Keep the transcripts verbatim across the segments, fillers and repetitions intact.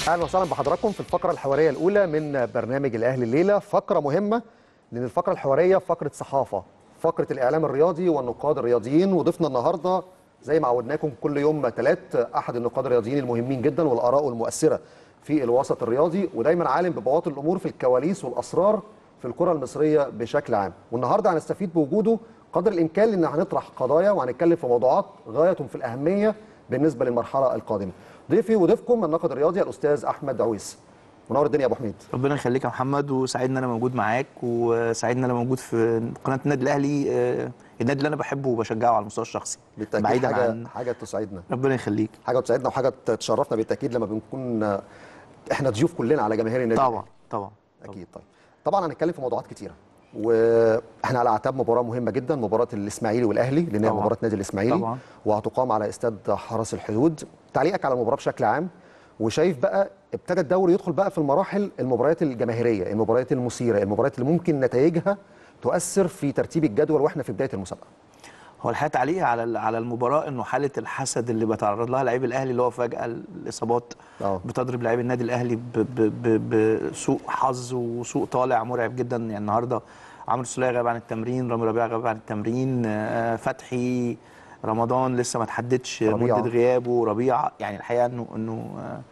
اهلا وسهلا بحضراتكم في الفقره الحواريه الاولى من برنامج الاهلي الليله. فقره مهمه لان الفقره الحواريه فقره صحافه، فقره الاعلام الرياضي والنقاد الرياضيين. وضيفنا النهارده زي ما عودناكم كل يوم ثلاث احد النقاد الرياضيين المهمين جدا والاراء المؤثره في الوسط الرياضي، ودايما عالم ببواطن الامور في الكواليس والاسرار في الكره المصريه بشكل عام. والنهارده هنستفيد بوجوده قدر الامكان لان هنطرح قضايا وهنتكلم في موضوعات غايه في الاهميه بالنسبه للمرحله القادمه. ضيفي وضيفكم الناقد الرياضي الاستاذ احمد عويس. منور الدنيا يا ابو حميد. ربنا يخليك يا محمد، وسعيد ان انا موجود معاك، وسعيد ان انا موجود في قناه النادي الاهلي، النادي اللي انا بحبه وبشجعه على المستوى الشخصي. بالتاكيد بعيدا حاجه عن حاجه تسعدنا. ربنا يخليك. حاجه تسعدنا وحاجه تشرفنا بالتاكيد لما بنكون احنا ضيوف كلنا على جماهير النادي. طبعا طبعا اكيد. طيب طبعا هنتكلم في موضوعات كتيره، واحنا على اعتاب مباراه مهمه جدا، مباراه الاسماعيلي والاهلي، لان هي مباراه نادي الاسماعيلي طبعا. وهتقام على استاد حرس الحدود. تعليقك على المباراه بشكل عام، وشايف بقى ابتدى الدوري يدخل بقى في المراحل، المباريات الجماهيريه، المباريات المثيره، المباريات اللي ممكن نتائجها تؤثر في ترتيب الجدول واحنا في بدايه المسابقه. هو الحقيقه تعليقي على على المباراه انه حاله الحسد اللي بيتعرض لها لعيب الاهلي، اللي هو فجاه الاصابات أوه. بتضرب لعيب النادي الاهلي بسوء حظ وسوء طالع مرعب جدا. يعني النهارده عمرو السوليه غاب عن التمرين، رامي ربيعه غاب عن التمرين، فتحي رمضان لسه ما تحددش مده غيابه، ربيعه. يعني الحقيقه انه انه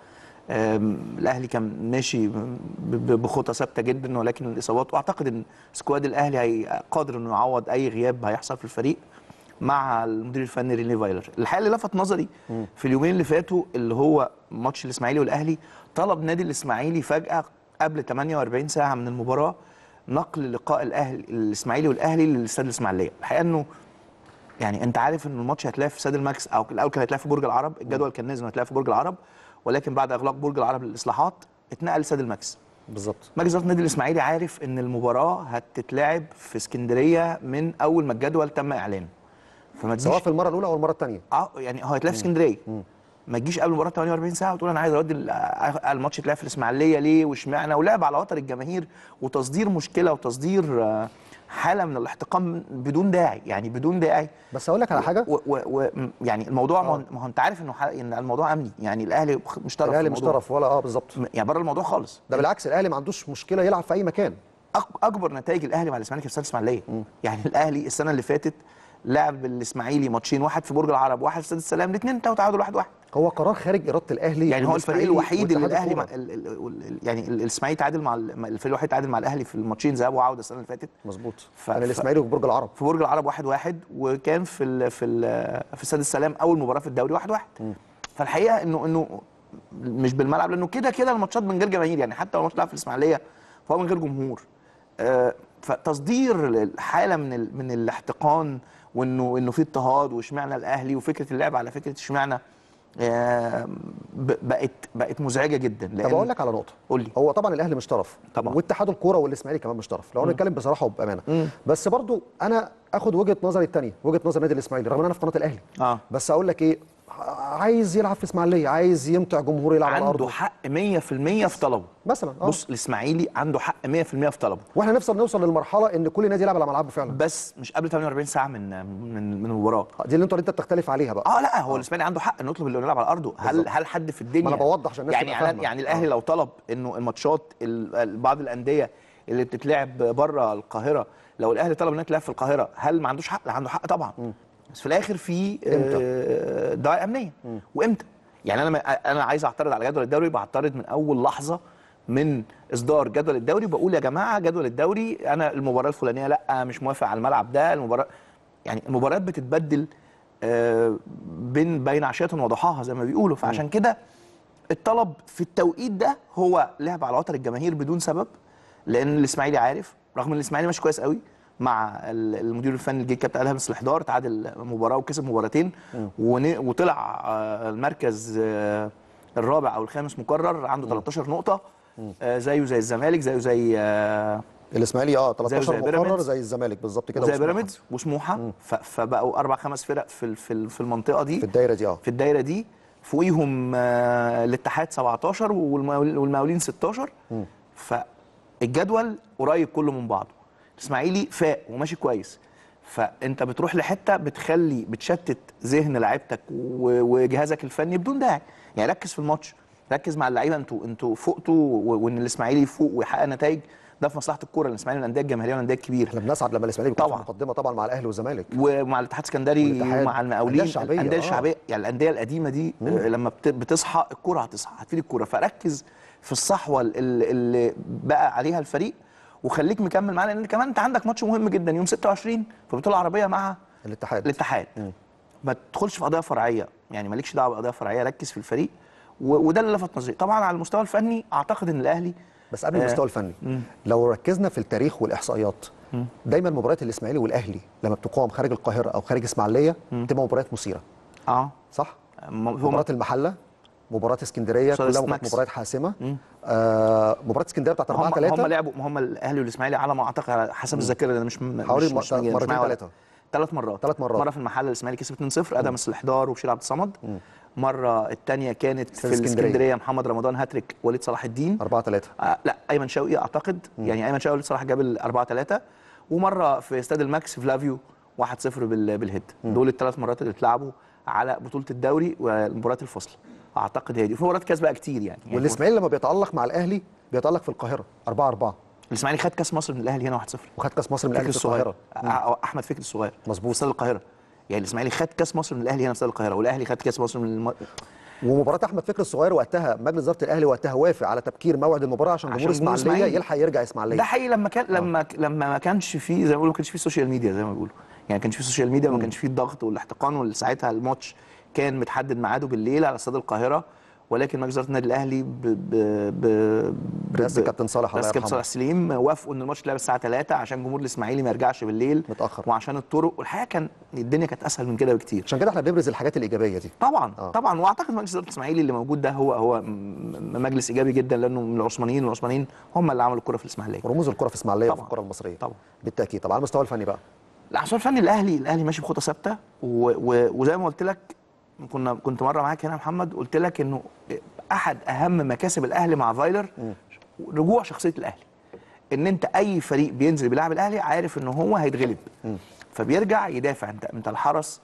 الاهلي كان ماشي بخطى ثابته جدا، ولكن الاصابات، واعتقد ان سكواد الاهلي هي قادر انه يعوض اي غياب هيحصل في الفريق مع المدير الفني ريني فايلر. الحقيقه اللي لفت نظري في اليومين اللي فاتوا اللي هو ماتش الاسماعيلي والاهلي، طلب نادي الاسماعيلي فجاه قبل ثمانية وأربعين ساعه من المباراه نقل لقاء الاهلي الاسماعيلي والاهلي للاستاد الاسماعيليه. الحقيقه انه يعني انت عارف ان الماتش هيتلعب في استاد الماكس، او الاول كان هيتلعب في برج العرب، الجدول كان نازل هيتلعب في برج العرب، ولكن بعد اغلاق برج العرب للاصلاحات اتنقل لاستاد الماكس. بالظبط. مجلس اداره النادي الاسماعيلي عارف ان المباراه هتتلعب في اسكندريه من اول ما الجدول تم اعلانه، فما سواء في المره الاولى او المره الثانيه. اه يعني هو هيتلعب في اسكندريه، ما تجيش قبل المباراه ثمانية وأربعين ساعه وتقول انا عايز اودي الماتش يتلعب في الاسماعيليه ليه واشمعنى، ولعب على وتر الجماهير وتصدير مشكله وتصدير حاله من الاحتقان بدون داعي، يعني بدون داعي. بس اقول لك على حاجه، يعني الموضوع آه. ما هو انت عارف انه ان الموضوع امني، يعني الاهلي مش طرف، الاهلي مش طرف ولا اه بالظبط، يعني بره الموضوع خالص. ده بالعكس الاهلي ما عندوش مشكله يلعب في اي مكان. اكبر نتائج الاهلي مع الاسماعيلي في استاد الاسماعيليه، يعني الاهلي السنه اللي فاتت لعب الاسماعيلي ماتشين، واحد في برج العرب واحد في استاد السلام، الاثنين انتهوا تعادل واحد واحد. هو قرار خارج اراده الاهلي، يعني هو الفريق الوحيد اللي الاهلي مع يعني الاسماعيلي تعادل مع الفريق الوحيد تعادل مع الاهلي في الماتشين ذهاب وعوده السنه اللي فاتت. مظبوط. كان الاسماعيلي في برج العرب في برج العرب واحد واحد، وكان في ال في ال في استاد السلام اول مباراه في الدوري واحد واحد. فالحقيقه انه انه مش بالملعب، لانه كده كده الماتشات من غير جماهير، يعني حتى لو الماتش لعب في الاسماعيليه فهو من غير جمهور. آه فتصدير الحاله من من الاحتقان، وانه انه في اضطهاد واشمعنى الاهلي، وفكره اللعب على فكره اشمعنى آه بقت بقت مزعجه جدا. طب اقول لك على نقطه، قول لي. هو طبعا الاهلي مش طرف طبعا، واتحاد الكوره والاسماعيلي كمان مش طرف، لو انا نتكلم بصراحه وبامانه. مم. بس برضو انا اخد وجهه نظري الثانيه، وجهه نظر النادي الاسماعيلي، رغم ان انا في قناه الاهلي. اه بس اقول لك ايه، عايز يلعب في اسماعيليه، عايز يمتع جمهور، يلعب على ارضه، عنده حق مية في المية في طلبه مثلا. آه. بص الاسماعيلي عنده حق مية في المية في طلبه، واحنا نفسر نوصل للمرحله ان كل نادي يلعب على ملعبه فعلا، بس مش قبل ثمانية وأربعين ساعه من من من المباراه دي اللي انت انت بتختلف عليها بقى. اه لا هو آه. الاسماعيلي عنده حق انه يطلب اللي يلعب على ارضه. هل بالزبط. هل حد في الدنيا، ما انا بوضح عشان الناس يعني تبقى فاهمه، يعني الاهلي آه. لو طلب انه الماتشات بعض الانديه اللي بتتلعب بره القاهره، لو الاهلي طلب انها تلعب في القاهره، هل ما عندوش حق؟ لا عنده حق طبعا. م. بس في الاخر في آه دعايه امنيه. م. وامتى؟ يعني انا انا عايز اعترض على جدول الدوري، بعترض من اول لحظه من اصدار جدول الدوري، بقول يا جماعه جدول الدوري انا المباراه الفلانيه لا مش موافق على الملعب ده، المباراه يعني المباريات بتتبدل آه بين بين عشيه وضحاها زي ما بيقولوا. فعشان كده الطلب في التوقيت ده هو لعب على وتر الجماهير بدون سبب، لان الاسماعيلي عارف، رغم ان الاسماعيلي ماشي كويس قوي مع المدير الفني الجديد كابتن ادهم الاحضار، تعادل مباراه وكسب مباراتين وطلع المركز الرابع او الخامس مكرر، عنده تلتاشر نقطه زيه زي الزمالك، زيه زي الاسماعيلي اه تلتاشر مكرر زي الزمالك بالظبط كده، زي بيراميدز وسموحه. فبقوا اربع خمس فرق في في المنطقه دي، في الدايره دي اه في الدايره دي فوقيهم الاتحاد سبعتاشر والمقاولين ستاشر. فالجدول قريب كله من بعضه. الاسماعيلي فاق وماشي كويس، فانت بتروح لحته بتخلي بتشتت ذهن لاعيبتك وجهازك الفني بدون داعي. يعني ركز في الماتش، ركز مع اللعيبه، انتوا انتوا فوقتوا، وان الاسماعيلي يفوق ويحقق نتائج، ده في مصلحه الكوره. الاسماعيلي من الانديه الجماهيريه والانديه الكبيره. احنا بنسعد لما الاسماعيلي بيكون في طبعا المقدمه طبعا مع الاهلي والزمالك ومع الاتحاد السكندري ومع المقاولين، الشعبيه الانديه آه. الشعبيه. يعني الانديه القديمه دي آه لما بتصحى الكوره هتصحى، هتفيد الكوره. فركز في الصحوه اللي, اللي بقى عليها الفريق، وخليك مكمل معانا، لان كمان انت عندك ماتش مهم جدا يوم ستة وعشرين في بطوله عربيه مع الاتحاد الاتحاد ما تدخلش في قضايا فرعيه، يعني مالكش دعوه بقضايا فرعيه، ركز في الفريق. وده اللي لفت نظري. طبعا على المستوى الفني اعتقد ان الاهلي، بس قبل المستوى آه الفني مم. لو ركزنا في التاريخ والاحصائيات، مم. دايما مباريات الاسماعيلي والاهلي لما بتقام خارج القاهره او خارج اسماعيليه بتبقى مباريات مثيره. اه صح؟ مباراه المحله، مباراه اسكندريه كلها مباريات حاسمه. آه مباراه اسكندريه بتاعت أربعة ثلاثة هم لعبوا، هم الاهلي والاسماعيلي على ما اعتقد على حسب الذاكره، انا مش حوالي مش مش مرتين ثلاثه ثلاث مرات ثلاث مرات مره في المحله الاسماعيلي كسب اتنين صفر، ادم السلحدار وبشير عبد الصمد. مره الثانيه كانت في الاسكندريه محمد رمضان هاتريك وليد صلاح الدين أربعة ثلاثة. آه لا ايمن شوقي اعتقد، مم. يعني ايمن شوقي وليد صلاح جاب ال أربعة ثلاثة. ومره في استاد الماكس فلافيو واحد صفر بالهيد. دول الثلاث مرات اللي اتلعبوا على بطوله الدوري والمباريات الفصل، اعتقد هي دي. وفي مباريات كاس بقى كتير يعني, يعني والاسماعيلي لما بيتالق مع الاهلي بيتالق في القاهره أربعة أربعة. الاسماعيلي خد كاس مصر من الاهلي هنا واحد صفر، وخد كاس مصر من الاهلي في القاهره. احمد فكري الصغير مظبوط في استاد القاهره. يعني الاسماعيلي خد كاس مصر من الاهلي هنا في استاد القاهره، والاهلي خد كاس مصر من الم... ومباراه احمد فكري الصغير وقتها مجلس اداره الاهلي وقتها وافق على تبكير موعد المباراه عشان جمهور اسماعيليه يلحق يرجع اسماعيليه. ده حقيقي لما كان لما آه. لما ما كانش فيه زي ما بيقولوا ما كانش فيه سوشيال ميديا، زي ما بيقولوا يعني ما كانش فيه سوشيال ميديا وما كانش فيه الضغط والاحتقان. وساعتها الماتش كان متحدد ميعاده بالليل على استاد القاهره، ولكن مجلس اداره النادي الاهلي ب ب ب برئاسه الكابتن صالح الله يرحمه كابتن صالح سليم وافقوا ان الماتش يتلعب الساعه ثلاثة عشان جمهور الاسماعيلي ما يرجعش بالليل متاخر، وعشان الطرق. والحقيقه كان الدنيا كانت اسهل من كده بكتير. عشان كده احنا بنبرز الحاجات الايجابيه دي. طبعا آه. طبعا. واعتقد مجلس اداره الاسماعيلي اللي موجود ده هو هو مجلس ايجابي جدا، لانه من العثمانيين، والعثمانيين هم اللي عملوا الكره في الاسماعيليه، رموز الكره في الاسماعيليه وفي الكره المصريه طبعا بالتاكيد. طبعا على المستوى الفني بقى، على المستوى الفني الاهلي الاهلي ماشي بخطه ثابته، وزي ما قلت لك كنا كنت مره معاك هنا يا محمد، قلت لك انه احد اهم مكاسب الاهلي مع فايلر م. رجوع شخصيه الاهلي. ان انت اي فريق بينزل بيلعب الاهلي عارف ان هو هيتغلب، م. فبيرجع يدافع. انت انت الحرس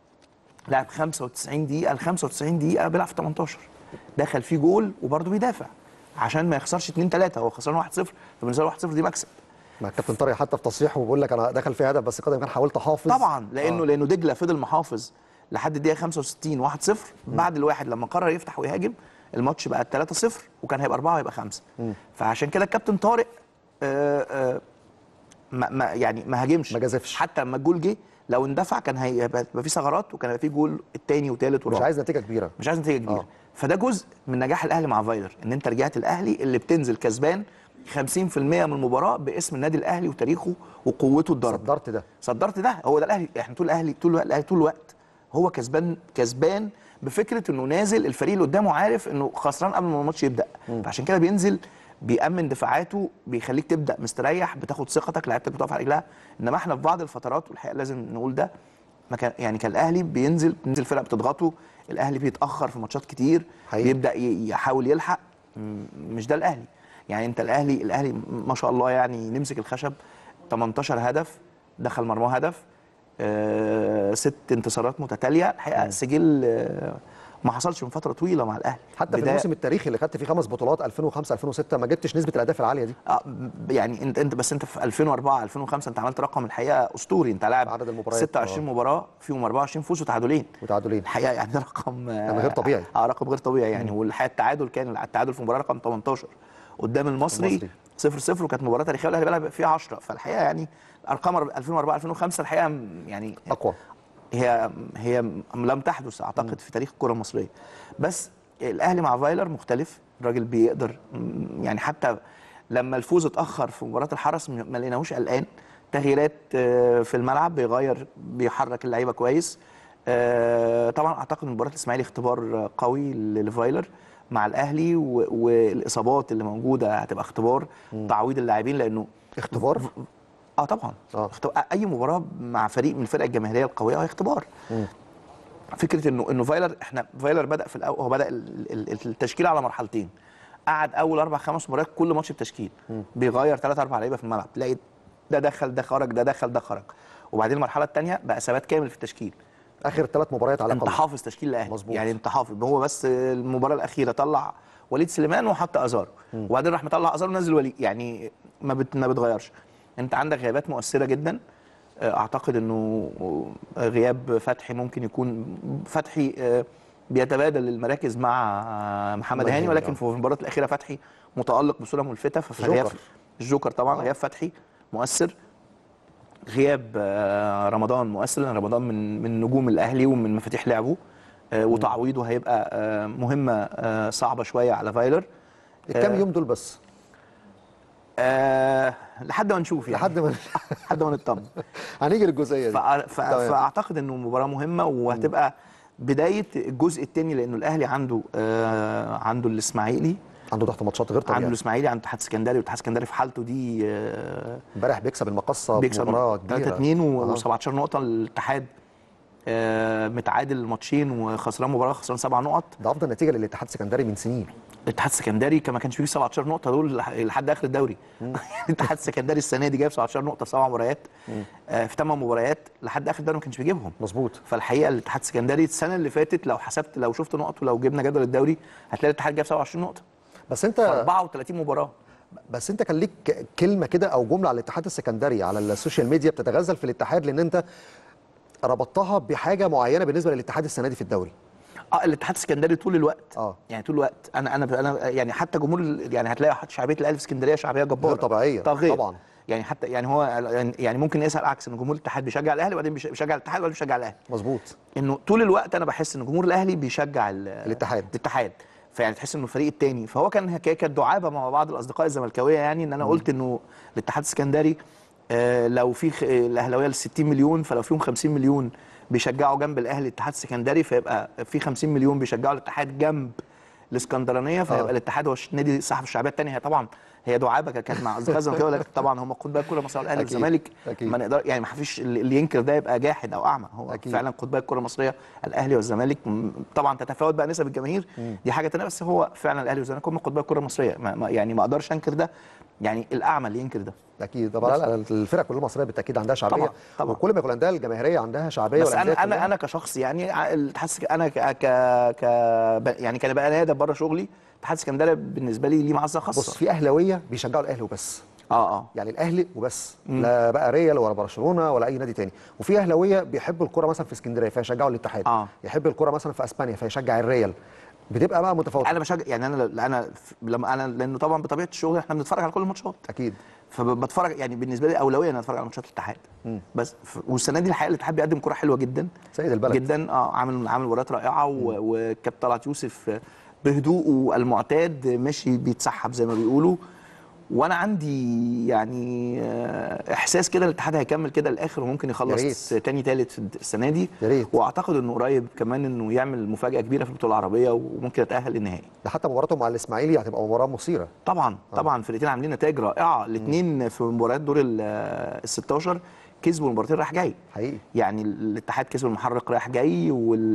لعب خمسة وتسعين دقيقه، ال خمسة وتسعين دقيقه بيلعب في تمنتاشر، دخل فيه جول وبرده بيدافع عشان ما يخسرش اتنين تلاتة. هو خسران واحد صفر، فبالنسبه له واحد صفر دي مكسب. مع الكابتن طارق حتى في تصريحه بيقول لك انا دخل فيه هدف بس قدر الامكان حاولت احافظ. طبعا لانه آه. لانه دجله فضل محافظ لحد الدقيقه خمسة وستين واحد صفر. بعد الواحد لما قرر يفتح ويهاجم الماتش بقى ثلاثة صفر، وكان هيبقى أربعة ويبقى خمسة. فعشان كده الكابتن طارق آآ آآ ما ما يعني ما هاجمش، ما جازفش. حتى لما الجول جه لو اندفع كان هيبقى في ثغرات، وكان هيبقى في جول الثاني وثالث ورابع. مش عايز نتيجه كبيره، مش عايز نتيجه كبيره. آه. فده جزء من نجاح الاهلي مع فايلر، ان انت رجعت الاهلي اللي بتنزل كسبان خمسين في المية من المباراه باسم النادي الاهلي وتاريخه وقوته الضرب. صدرت ده صدرت ده هو ده الاهلي. احنا طول الاهلي طول الاهلي طول الوقت هو كسبان كسبان بفكره انه نازل الفريق اللي قدامه عارف انه خسران قبل ما الماتش يبدا، م. فعشان كده بينزل بيأمن دفاعاته، بيخليك تبدا مستريح، بتاخد ثقتك، لعيبتك بتقف على رجلها. انما احنا في بعض الفترات، والحقيقه لازم نقول ده، ما كان يعني كان الاهلي بينزل بينزل فرق بتضغطه، الاهلي بيتاخر في ماتشات كتير، حقيقي. بيبدا يحاول يلحق. مش ده الاهلي. يعني انت الاهلي الاهلي ما شاء الله يعني نمسك الخشب، تمنتاشر هدف دخل مرماه هدف، آه ست انتصارات متتاليه. الحقيقه سجل آه ما حصلش من فتره طويله مع الاهلي. حتى في الموسم التاريخي اللي خدت فيه خمس بطولات ألفين وخمسة ألفين وستة ما جبتش نسبه الاهداف العاليه دي. اه يعني انت انت بس انت في ألفين وأربعة ألفين وخمسة انت عملت رقم الحقيقه اسطوري. انت لاعب عدد المباريات ستة وعشرين آه. مباراه فيهم أربعة وعشرين فوز وتعادلين وتعادلين الحقيقه يعني ده رقم آه غير طبيعي. اه رقم غير طبيعي يعني. والحقيقه التعادل كان التعادل في مباراه رقم تمنتاشر قدام المصري صفر صفر، وكانت مباراه تاريخيه والاهلي بيلعب فيها عشرة. فالحقيقه يعني ارقام ألفين وأربعة ألفين وخمسة الحقيقه يعني اقوى، هي هي لم تحدث اعتقد في تاريخ الكره المصريه. بس الاهلي مع فايلر مختلف، الراجل بيقدر يعني حتى لما الفوز اتاخر في مباراه الحرس ما لقيناهوش قلقان. تغييرات في الملعب، بيغير بيحرك اللعيبه كويس. طبعا اعتقد مباراه الاسماعيلي اختبار قوي لفايلر مع الاهلي، والاصابات اللي موجوده هتبقى اختبار تعويض اللاعبين، لانه اختبار اه طبعا آه. اي مباراه مع فريق من الفرق الجماهيريه القويه هي اختبار. م. فكره انه انه فايلر احنا فايلر بدا في الاول، هو بدا التشكيل على مرحلتين. قعد اول اربع خمس مباريات كل ماتش بتشكيل، م. بيغير ثلاث اربع لعيبه في الملعب، تلاقي ده دخل ده خرج ده دخل ده خرج. وبعدين المرحله الثانيه بقى ثبات كامل في التشكيل، اخر ثلاث مباريات على انت الاقل. حافظ تشكيل الاهلي، مظبوط. يعني انت حافظ. هو بس المباراه الاخيره طلع وليد سليمان وحط ازارو، وبعدين راح مطلع ازارو ونزل وليد، يعني ما بت... ما بتغيرش. انت عندك غيابات مؤثره جدا. اعتقد انه غياب فتحي ممكن يكون فتحي بيتبادل المراكز مع محمد هاني، ولكن في المباراه الاخيره فتحي متالق بصوره ملفته. فغياب الجوكر طبعا غياب فتحي مؤثر. غياب رمضان مؤثر، لان رمضان من من نجوم الاهلي ومن مفاتيح لعبه، وتعويضه هيبقى مهمه صعبه شويه على فايلر. الكام يوم دول بس؟ أه لحد ما نشوف يعني، لحد ما لحد ما نطمن. هنيجي للجزئيه دي. فأ... فأ... فاعتقد انه مباراه مهمه، وهتبقى بدايه الجزء الثاني، لانه الاهلي عنده آه عنده الاسماعيلي، عنده ضغط ماتشات غير طبيعي. عنده الاسماعيلي، عنده الاتحاد السكندري، والاتحاد السكندري في حالته دي امبارح آه بيكسب المقصه بمباراه كبيره ثلاثة اتنين و17 نقطه. الاتحاد آه متعادل ماتشين وخسران مباراه، خسران سبع نقط. ده افضل نتيجه للاتحاد السكندري من سنين. الاتحاد السكندري كما كانش فيه سبعتاشر نقطه دول لحد اخر الدوري. الاتحاد السكندري السنه دي جايب سبعتاشر نقطه في سبع مباريات، آه في ثمان مباريات، لحد اخر الدوري ما كانش بيجيبهم. مظبوط. فالحقيقه الاتحاد السكندري السنه اللي فاتت لو حسبت، لو شفت نقط ولو جبنا جدول الدوري، هتلاقي الاتحاد جايب سبعة وعشرين نقطه بس انت أربعة وثلاثين مباراه. بس انت كان ليك كلمه كده او جمله على الاتحاد السكندري على السوشيال ميديا بتتغزل في الاتحاد، لان انت ربطتها بحاجه معينه بالنسبه للاتحاد السنه دي في الدوري. اه الاتحاد السكندري طول الوقت، اه يعني طول الوقت انا انا انا يعني حتى جمهور، يعني هتلاقي حتى شعبيه الاهلي في اسكندريه شعبيه جباره غير طبيعيه طبعا. طبعا. يعني حتى يعني هو يعني ممكن يسال عكس، ان جمهور الاتحاد بيشجع الاهلي وبعدين بيشجع الاتحاد وبعدين بيشجع الاهلي. مظبوط. انه طول الوقت انا بحس ان جمهور الاهلي بيشجع الاتحاد الاتحاد فيعني تحس انه الفريق الثاني. فهو كان كانت دعابه مع بعض الاصدقاء الزملكاويه، يعني ان انا قلت انه الاتحاد السكندري آه لو في الاهلاويه ال ستين مليون، فلو فيهم خمسين مليون بيشجعوا جنب الاهلي الاتحاد السكندري، فيبقى في خمسين مليون بيشجعوا الاتحاد جنب الاسكندرانيه، فيبقى آه. الاتحاد هو نادي صاحب الشعبيه الثانيه. هي طبعا هي دعابه كانت مع اصدقاء الزمالك، ولكن طبعا هم قطبي الكره المصريه، الاهلي والزمالك ما نقدر يعني ما فيش اللي ينكر ده يبقى جاحد او اعمى. هو أكيد. فعلا قطبي الكره المصريه الاهلي والزمالك. طبعا تتفاوت بقى نسب الجماهير، دي حاجه ثانيه، بس هو فعلا الاهلي والزمالك هم قطبي الكره المصريه، ما يعني ما اقدرش انكر ده، يعني الاعمى اللي ينكر ده. اكيد طبعا. الفرق كلها المصريه بالتاكيد عندها شعبيه طبعا طبعا. وكل ما يكون عندها الجماهيريه عندها شعبيه. بس انا انا انا كشخص يعني الاتحاد انا ك ك يعني كان بقى انا بره شغلي، الاتحاد السكندري بالنسبه لي ليه معزه خاصه. بص، في اهلاويه بيشجعوا الاهلي وبس، اه اه يعني الاهلي وبس، مم. لا بقى ريال ولا برشلونه ولا اي نادي تاني. وفي اهلاويه بيحبوا الكوره مثلا في اسكندريه فيشجعوا الاتحاد، آه. يحب الكوره مثلا في اسبانيا فيشجع الريال. بتبقى بقى متفاوته. انا بشجع يعني انا انا لما انا لانه طبعا بطبيعه الشغل احنا بنتفرج على كل الماتشات اكيد، فبتفرج يعني بالنسبه لي اولويه ان انا اتفرج على ماتشات الاتحاد. بس والسنه دي الحقيقه الاتحاد بيقدم كوره حلوه جدا، سيد البلد جدا. اه عامل عامل مباريات رائعه، وكابتن طلعت يوسف بهدوءه المعتاد ماشي بيتسحب زي ما بيقولوا. وانا عندي يعني احساس كده الاتحاد هيكمل كده للاخر، وممكن يخلص تاني تالت السنه دي، واعتقد انه قريب كمان انه يعمل مفاجاه كبيره في البطوله العربيه وممكن يتاهل للنهائي. ده حتى مباراته مع الاسماعيلي هتبقى مباراه مثيره طبعا. آه. طبعا فرقتين عاملين نتائج رائعه، الاثنين في مباريات دور ال ستاشر كسبوا المباراتين رايح جاي حقيقي. يعني الاتحاد كسب المحرق رايح جاي،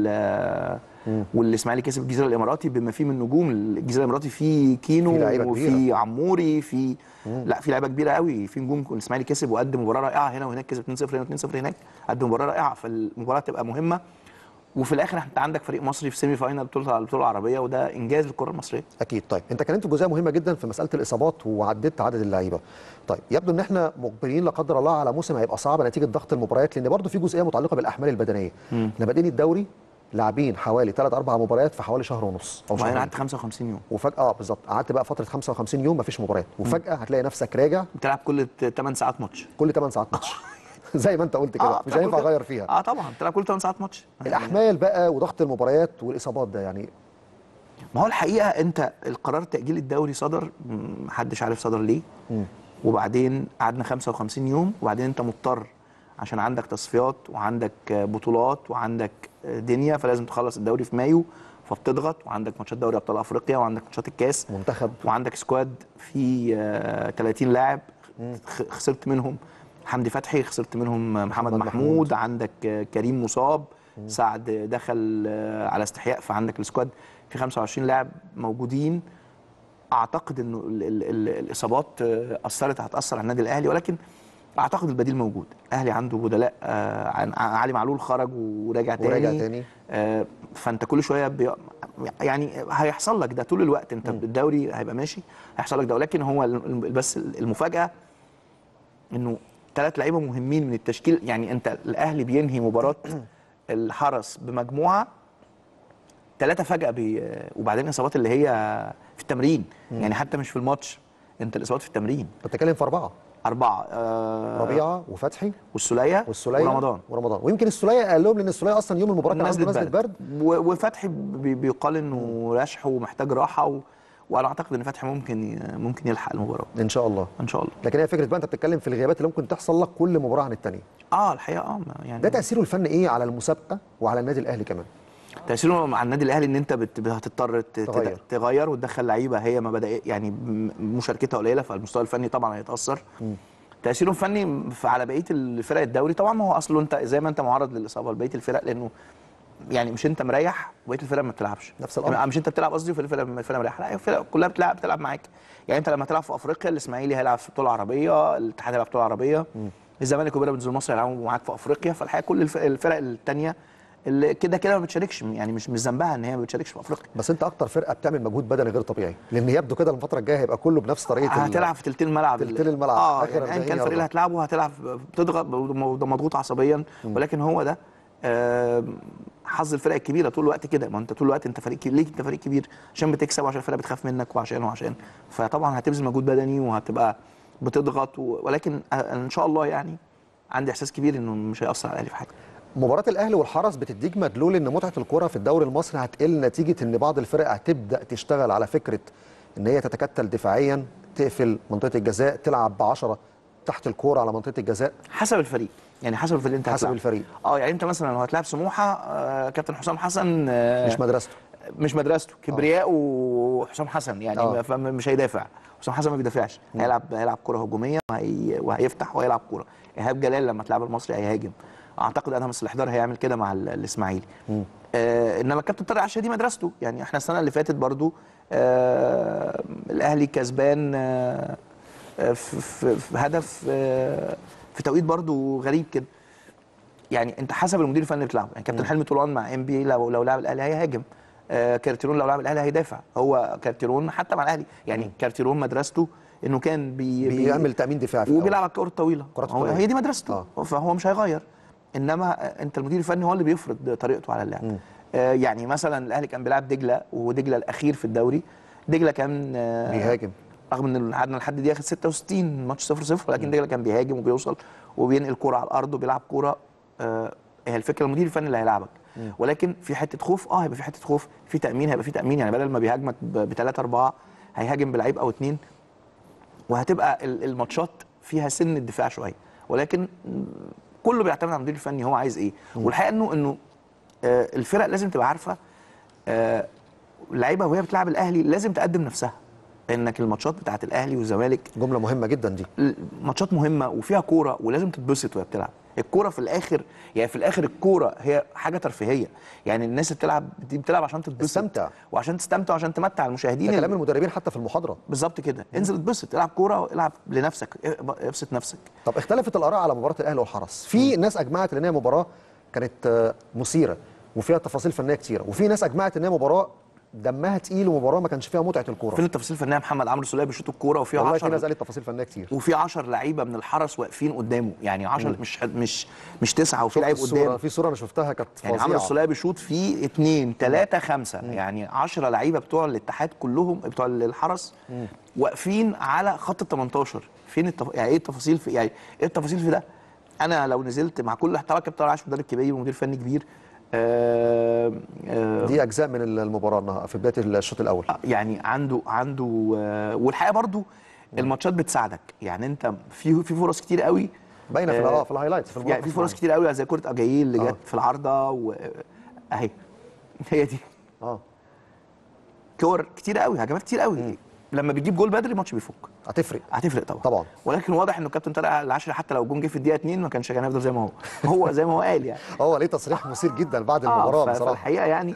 وال والاسماعيلي كسب الجزيره الاماراتي بما فيه من نجوم. الجزيره الاماراتي فيه كينو وفي عموري، في لا في لعيبه كبيره قوي، في نجوم. الاسماعيلي كسب وقدم مباراه رائعه هنا وهناك، كسب اتنين صفر هنا واتنين صفر هناك، قدم مباراه رائعه. فالمباراه تبقى مهمه، وفي الاخر انت عندك فريق مصري في سيمي فاينال بطوله البطوله العربيه، وده انجاز للكره المصريه. اكيد. طيب انت اتكلمت في جزئيه مهمه جدا في مساله الاصابات وعددت عدد اللعيبه. طيب يبدو ان احنا مقبلين لا قدر الله على موسم هيبقى صعب نتيجه ضغط المباريات، لان برضه في جزئيه متعلقه بالاحمال البدنيه. احنا بادئين الدوري لاعبين حوالي ثلاث اربع مباريات في حوالي شهر ونص او شهر. قعدت خمسة وخمسين يوم وفجاه اه بالظبط قعدت بقى فتره خمسة وخمسين يوم مفيش مباريات، وفجاه هتلاقي نفسك راجع بتلعب كل ثمان ساعات ماتش، كل ثمان ساعات ماتش زي ما انت قلت كده. آه مش هينفع اغير فيها. اه طبعا بتلعب كل ثمان ساعات ماتش. الاحمال بقى وضغط المباريات والاصابات ده يعني، ما هو الحقيقه انت القرار تاجيل الدوري صدر، محدش عارف صدر ليه. م. وبعدين قعدنا خمسة وخمسين يوم، وبعدين انت مضطر عشان عندك تصفيات وعندك بطولات وعندك دنيا، فلازم تخلص الدوري في مايو، فبتضغط، وعندك ماتشات دوري ابطال افريقيا، وعندك ماتشات الكاس، منتخب، وعندك سكواد في ثلاثين لاعب. خسرت منهم حمدي فتحي، خسرت منهم محمد, محمد محمود, محمود، عندك كريم مصاب، مم. سعد دخل على استحياء، فعندك السكواد في خمسة وعشرين لاعب موجودين. اعتقد انه ال ال ال الاصابات اثرت، هتاثر على النادي الاهلي، ولكن اعتقد البديل موجود. الاهلي عنده بدلاء، آه عن علي معلول خرج ورجع تاني ورجع تاني آه فانت كل شويه بي... يعني هيحصل لك ده طول الوقت. انت م. الدوري هيبقى ماشي هيحصل لك ده، ولكن هو بس المفاجاه انه ثلاث لعيبه مهمين من التشكيل. يعني انت الاهلي بينهي مباراه الحرس بمجموعه ثلاثه فجاه بي... وبعدين الاصابات اللي هي في التمرين م. يعني حتى مش في الماتش، انت الاصابات في التمرين. انت بتتكلم في اربعه أربعة آه ربيعة وفتحي والسولية والسولية ورمضان ورمضان ويمكن السولية قال لهم لأن السولية أصلا يوم المباراة كان عنده نزلة برد, برد. وفتحي بي بيقال إنه رشح ومحتاج راحة و... وأنا أعتقد إن فتحي ممكن ممكن يلحق المباراة إن شاء الله إن شاء الله. لكن هي فكرة بقى أنت بتتكلم في الغيابات اللي ممكن تحصل لك كل مباراة عن الثانية. أه الحقيقة أه يعني ده تأثيره الفني إيه على المسابقة وعلى النادي الأهلي كمان؟ تأثيره على النادي الأهلي إن أنت بت... هتضطر تغير. تغير وتدخل لعيبة هي ما بدأ يعني مشاركتها قليلة، فالمستوى الفني طبعا هيتأثر. م. تأثيره الفني على بقيه الفرق الدوري طبعا ما هو اصله انت زي ما انت معرض للاصابه لبقيه الفرق، لانه يعني مش انت مريح وبقيه الفرق ما بتلعبش نفس الامر. يعني مش انت بتلعب قصدي والفرق الفرق مريحه، لا الفرق كلها بتلعب بتلعب معاك. يعني انت لما تلعب في افريقيا الاسماعيلي هيلعب في بطوله عربيه، الاتحاد هيلعب في بطوله عربيه، الزمالك وبيراميدز مصر هيلعبوا معاك في افريقيا. فالحقيقه كل الفرق الثانيه اللي كده كده ما بتشاركش، يعني مش مش ذنبها ان هي ما بتشاركش في افريقيا. بس انت اكتر فرقه بتعمل مجهود بدني غير طبيعي، لان يبدو كده الفتره الجايه هيبقى كله بنفس طريقه هتلعب في تلتين الملعب تلتين الملعب اه يعني ايا كان الفريق اللي هتلعبه هتلعب بتضغط مضغوط عصبيا، ولكن هو ده آه حظ الفرق الكبيره طول الوقت كده. ما انت طول الوقت انت فريق ليك انت فريق كبير عشان بتكسب وعشان الفرقه بتخاف منك وعشان وعشان فطبعا هتبذل مجهود بدني وهتبقى بتضغط و... ولكن ان شاء الله يعني عندي احساس كبير انه مش هيأثر على الاهلي في حاجه. مباراة الأهلي والحرس بتديك مدلول إن متعة الكرة في الدوري المصري هتقل نتيجة إن بعض الفرق هتبدأ تشتغل على فكرة إن هي تتكتل دفاعيا، تقفل منطقة الجزاء، تلعب بعشرة تحت الكرة على منطقة الجزاء. حسب الفريق، يعني حسب الفريق انت حسب هتلعب. الفريق اه يعني انت مثلا لو هتلعب سموحه آه كابتن حسام حسن آه مش مدرسته مش مدرسته كبرياء وحسام حسن يعني آه. مش هيدافع. حسام حسن ما بيدافعش، هيلعب هيلعب كره هجوميه وهي... وهيفتح وهيلعب كره. ايهاب جلال لما تلعب المصري هيهاجم، اعتقد ادهم السلحدار هيعمل كده مع الاسماعيلي. آه انما الكابتن طارق عشا دي مدرسته، يعني احنا السنه اللي فاتت برضو آه الاهلي كسبان آه في, في, في هدف آه في توقيت برضو غريب كده. يعني انت حسب المدير الفني اللي بتلعبه، يعني كابتن حلمي طولان مع ام بي لو لو لعب الاهلي هيهاجم، آه كارتيرون لو لعب الاهلي هيدافع. هو كارتيرون حتى مع الاهلي يعني مم. كارتيرون مدرسته انه كان بي بيعمل تامين دفاعي وبيلعب على الكره الطويله، هي دي مدرسته آه. فهو مش هيغير. انما انت المدير الفني هو اللي بيفرض طريقته على اللعب. آه يعني مثلا الاهلي كان بيلعب دجله، ودجله الاخير في الدوري دجله كان آه بيهاجم رغم ان قعدنا لحد دقيقه ستة وستين ماتش صفر صفر، ولكن دجله كان بيهاجم وبيوصل وبينقل كوره على الارض وبيلعب كوره. آه هي الفكره المدير الفني اللي هيلعبك، ولكن في حته خوف اه هيبقى في حته خوف، في تامين هيبقى في تامين. يعني بدل ما بيهاجمك بثلاثه اربعه هيهاجم بلعيب او اثنين، وهتبقى الماتشات فيها سن الدفاع شويه. ولكن كله بيعتمد على المدير الفني هو عايز ايه. والحقيقه انه انه آه الفرق لازم تبقى عارفه آه اللعيبه وهي بتلعب الاهلي لازم تقدم نفسها، انك الماتشات بتاعت الاهلي والزمالك جمله مهمه جدا دي، ماتشات مهمه وفيها كوره ولازم تتبسط وهي بتلعب. الكوره في الاخر يعني في الاخر الكوره هي حاجه ترفيهيه، يعني الناس اللي بتلعب دي بتلعب عشان تتبسط تستمتع وعشان تستمتع وعشان تمتع المشاهدين. ده كلام المدربين حتى في المحاضره بالظبط كده، انزل اتبسط، العب كوره، العب لنفسك، ابسط نفسك. طب اختلفت الاراء على مباراه الاهلي والحرس، في م. ناس اجمعت ان هي مباراه كانت مثيره وفيها تفاصيل فنيه كتيره، وفي ناس اجمعت ان هي مباراه دمها تقيل ومباراه ما كانش فيها متعه الكوره. فين التفاصيل الفنيه؟ محمد عمرو السوليه بيشوط الكوره وفي عشرة، والله في ناس قالت تفاصيل فنيه كتير، وفي عشرة لعيبه من الحرس واقفين قدامه، يعني عشرة مش مش مش تسعه وفي لعيب قدامه. في صوره انا شفتها كانت فظيعه، يعني عمرو السوليه بيشوط في اثنين ثلاثة خمسة، يعني عشرة لعيبه بتوع الاتحاد كلهم بتوع الحرس واقفين على خط ال تمنتاشر. فين التف... يعني ايه التفاصيل في يعني ايه التفاصيل في ده؟ انا لو نزلت مع كل احترام كابتن عاشور مدرب كبير ومدير فني كبير، آه آه دي اجزاء من المباراه في بدايه الشوط الاول، يعني عنده عنده آه والحقيقه برضو الماتشات بتساعدك، يعني انت في في فرص كتير قوي باينه في اه في الهايلايتس في يعني في فرص كتير قوي زي كره اجايل اللي جت في العارضه و... اهي هي دي اه كور كتير قوي، هجمات كتير قوي. مم. لما بتجيب جول بدري الماتش بيفك، هتفرق هتفرق طبعا طبعا. ولكن واضح انه الكابتن طارق العشري حتى لو الجون جه في الدقيقه اتنين ما كانش كان هيفضل زي ما هو هو زي ما هو قال يعني هو ليه تصريح مثير جدا بعد المباراه آه بصراحه. الحقيقه يعني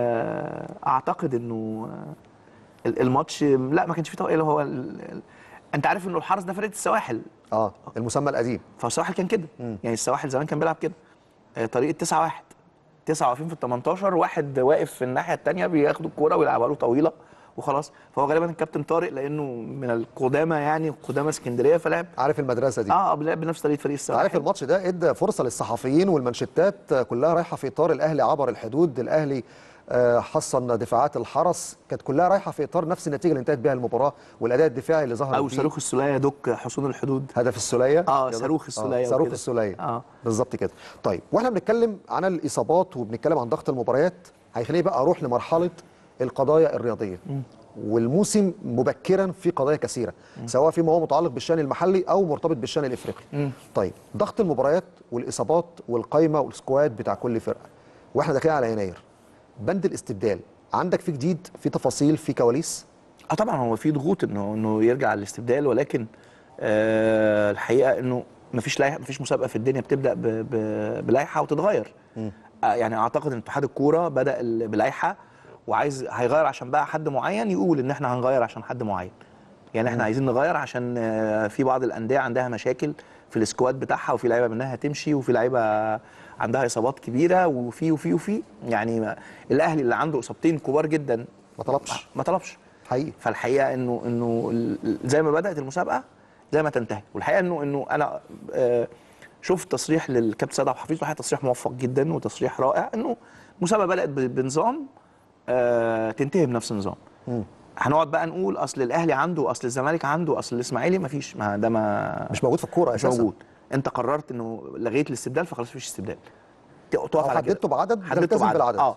آه اعتقد انه الماتش لا ما كانش فيه توقيت. هو انت عارف انه الحرس ده فرقه السواحل. اه المسمى القديم. فالسواحل كان كده، يعني السواحل زمان كان بيلعب كده، آه، طريقه تسعة واحد، تسعة واقفين في ال تمنتاشر، واحد واقف في الناحيه الثانيه بياخدوا الكوره ويلعبها له طويله وخلاص. فهو غالبا الكابتن طارق لانه من القدامى، يعني قدامى اسكندريه، فلعب عارف المدرسه دي. اه لعب بنفس طريقه فريق السواحل. عارف الماتش ده ادى فرصه للصحفيين والمانشيتات كلها رايحه في اطار الاهلي عبر الحدود، الاهلي آه، حصن دفاعات الحرس، كانت كلها رايحه في اطار نفس النتيجه اللي انتهت بها المباراه والاداء الدفاعي اللي ظهر او فيه. صاروخ السوليه دك حصون الحدود. هدف السوليه. اه صاروخ السوليه. آه صاروخ السوليه. اه بالظبط كده. طيب واحنا بنتكلم عن الاصابات وبنتكلم عن ضغط المباريات، هيخليني بقى اروح لمرحله القضايا الرياضيه. م. والموسم مبكرا في قضايا كثيره، م. سواء فيما هو متعلق بالشان المحلي او مرتبط بالشان الافريقي. م. طيب ضغط المباريات والاصابات والقايمه والسكواد بتاع كل فرقه، واحنا داخلين على يناير، بند الاستبدال عندك في جديد، في تفاصيل، في كواليس؟ اه طبعا هو في ضغوط انه انه يرجع الاستبدال، ولكن آه الحقيقه انه مفيش لائحه، مفيش مسابقه في الدنيا بتبدا بلائحه وتتغير. آه يعني اعتقد ان اتحاد الكوره بدا بلائحه وعايز هيغير عشان بقى حد معين يقول ان احنا هنغير عشان حد معين. يعني احنا م. عايزين نغير عشان آه في بعض الانديه عندها مشاكل في السكواد بتاعها، وفي لعيبه منها هتمشي، وفي لعيبه عندها اصابات كبيره، وفي وفي وفي يعني الاهلي اللي عنده اصابتين كبار جدا ما طلبش ما طلبش حقيقي. فالحقيقه انه انه زي ما بدات المسابقه زي ما تنتهي. والحقيقه انه انه انا آه شفت تصريح للكابتن سيد عبد الحفيظ، وحقيقه تصريح موفق جدا وتصريح رائع، انه المسابقه بدات بنظام آه تنتهي بنفس النظام. م. هنقعد بقى نقول اصل الاهلي عنده، اصل الزمالك عنده، اصل الاسماعيلي ما فيش، ما ده ما مش موجود في الكوره اساسا. مش موجود. انت قررت انه لغيت الاستبدال فخلاص مفيش استبدال، تقف على كده. حددته بعدد، حددته بالعدد. اه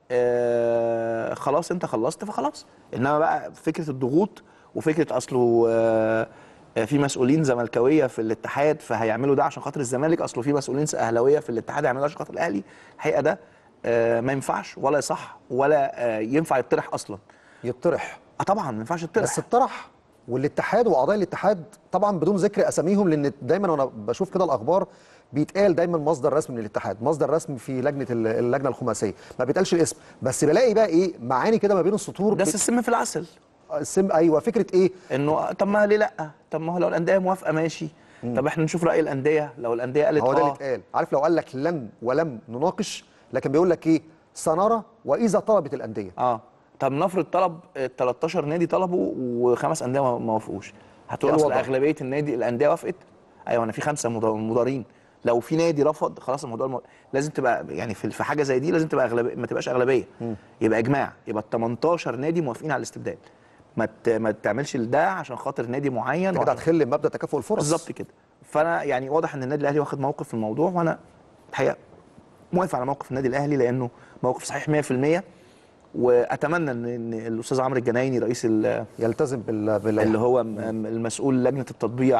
آه خلاص انت خلصت فخلاص. انما بقى فكره الضغوط وفكره اصله آه في مسؤولين زملكاويه في الاتحاد فهيعملوا ده عشان خاطر الزمالك، اصله في مسؤولين اهلاويه في الاتحاد هيعملوا ده عشان خاطر الاهلي، الحقيقه ده آه ما ينفعش ولا يصح ولا آه ينفع يطرح اصلا. يطرح اه طبعا ما ينفعش يطرح، بس اتطرح. والاتحاد واعضاء الاتحاد طبعا بدون ذكر اساميهم، لان دايما وانا بشوف كده الاخبار بيتقال دايما مصدر رسمي من الاتحاد، مصدر رسمي في لجنه اللجنه الخماسيه، ما بيتقالش الاسم، بس بلاقي بقى ايه معاني كده ما بين السطور. ده السم في العسل. السم ايوه. فكره ايه؟ انه طب ما ليه لا؟ طب ما هو لو الانديه موافقه ماشي. مم. طب احنا نشوف راي الانديه، لو الانديه قالت هو ده اه اللي اتقال. عارف لو قال لك لن ولم نناقش، لكن بيقول لك ايه؟ سنرى واذا طلبت الانديه. اه طب نفرض طلب تلتاشر نادي طلبوا وخمس انديه ما وافقوش، هتقول اصل اغلبيه النادي الانديه وافقت؟ ايوه انا في خمسه مضارين، لو في نادي رفض خلاص الموضوع الم... لازم تبقى يعني في حاجه زي دي لازم تبقى اغلبيه، ما تبقاش اغلبيه. م. يبقى اجماع، يبقى ال تمنتاشر نادي موافقين على الاستبدال، ما ت... ما تعملش ده عشان خاطر نادي معين كده هتخل مبدا تكافؤ الفرص. بالظبط كده. فانا يعني واضح ان النادي الاهلي واخد موقف في الموضوع، وانا الحقيقه موافق على موقف النادي الاهلي لانه موقف صحيح مية في المية، واتمنى ان الاستاذ عمرو الجنايني رئيس يلتزم بال اللي هو المسؤول لجنه التطبيع،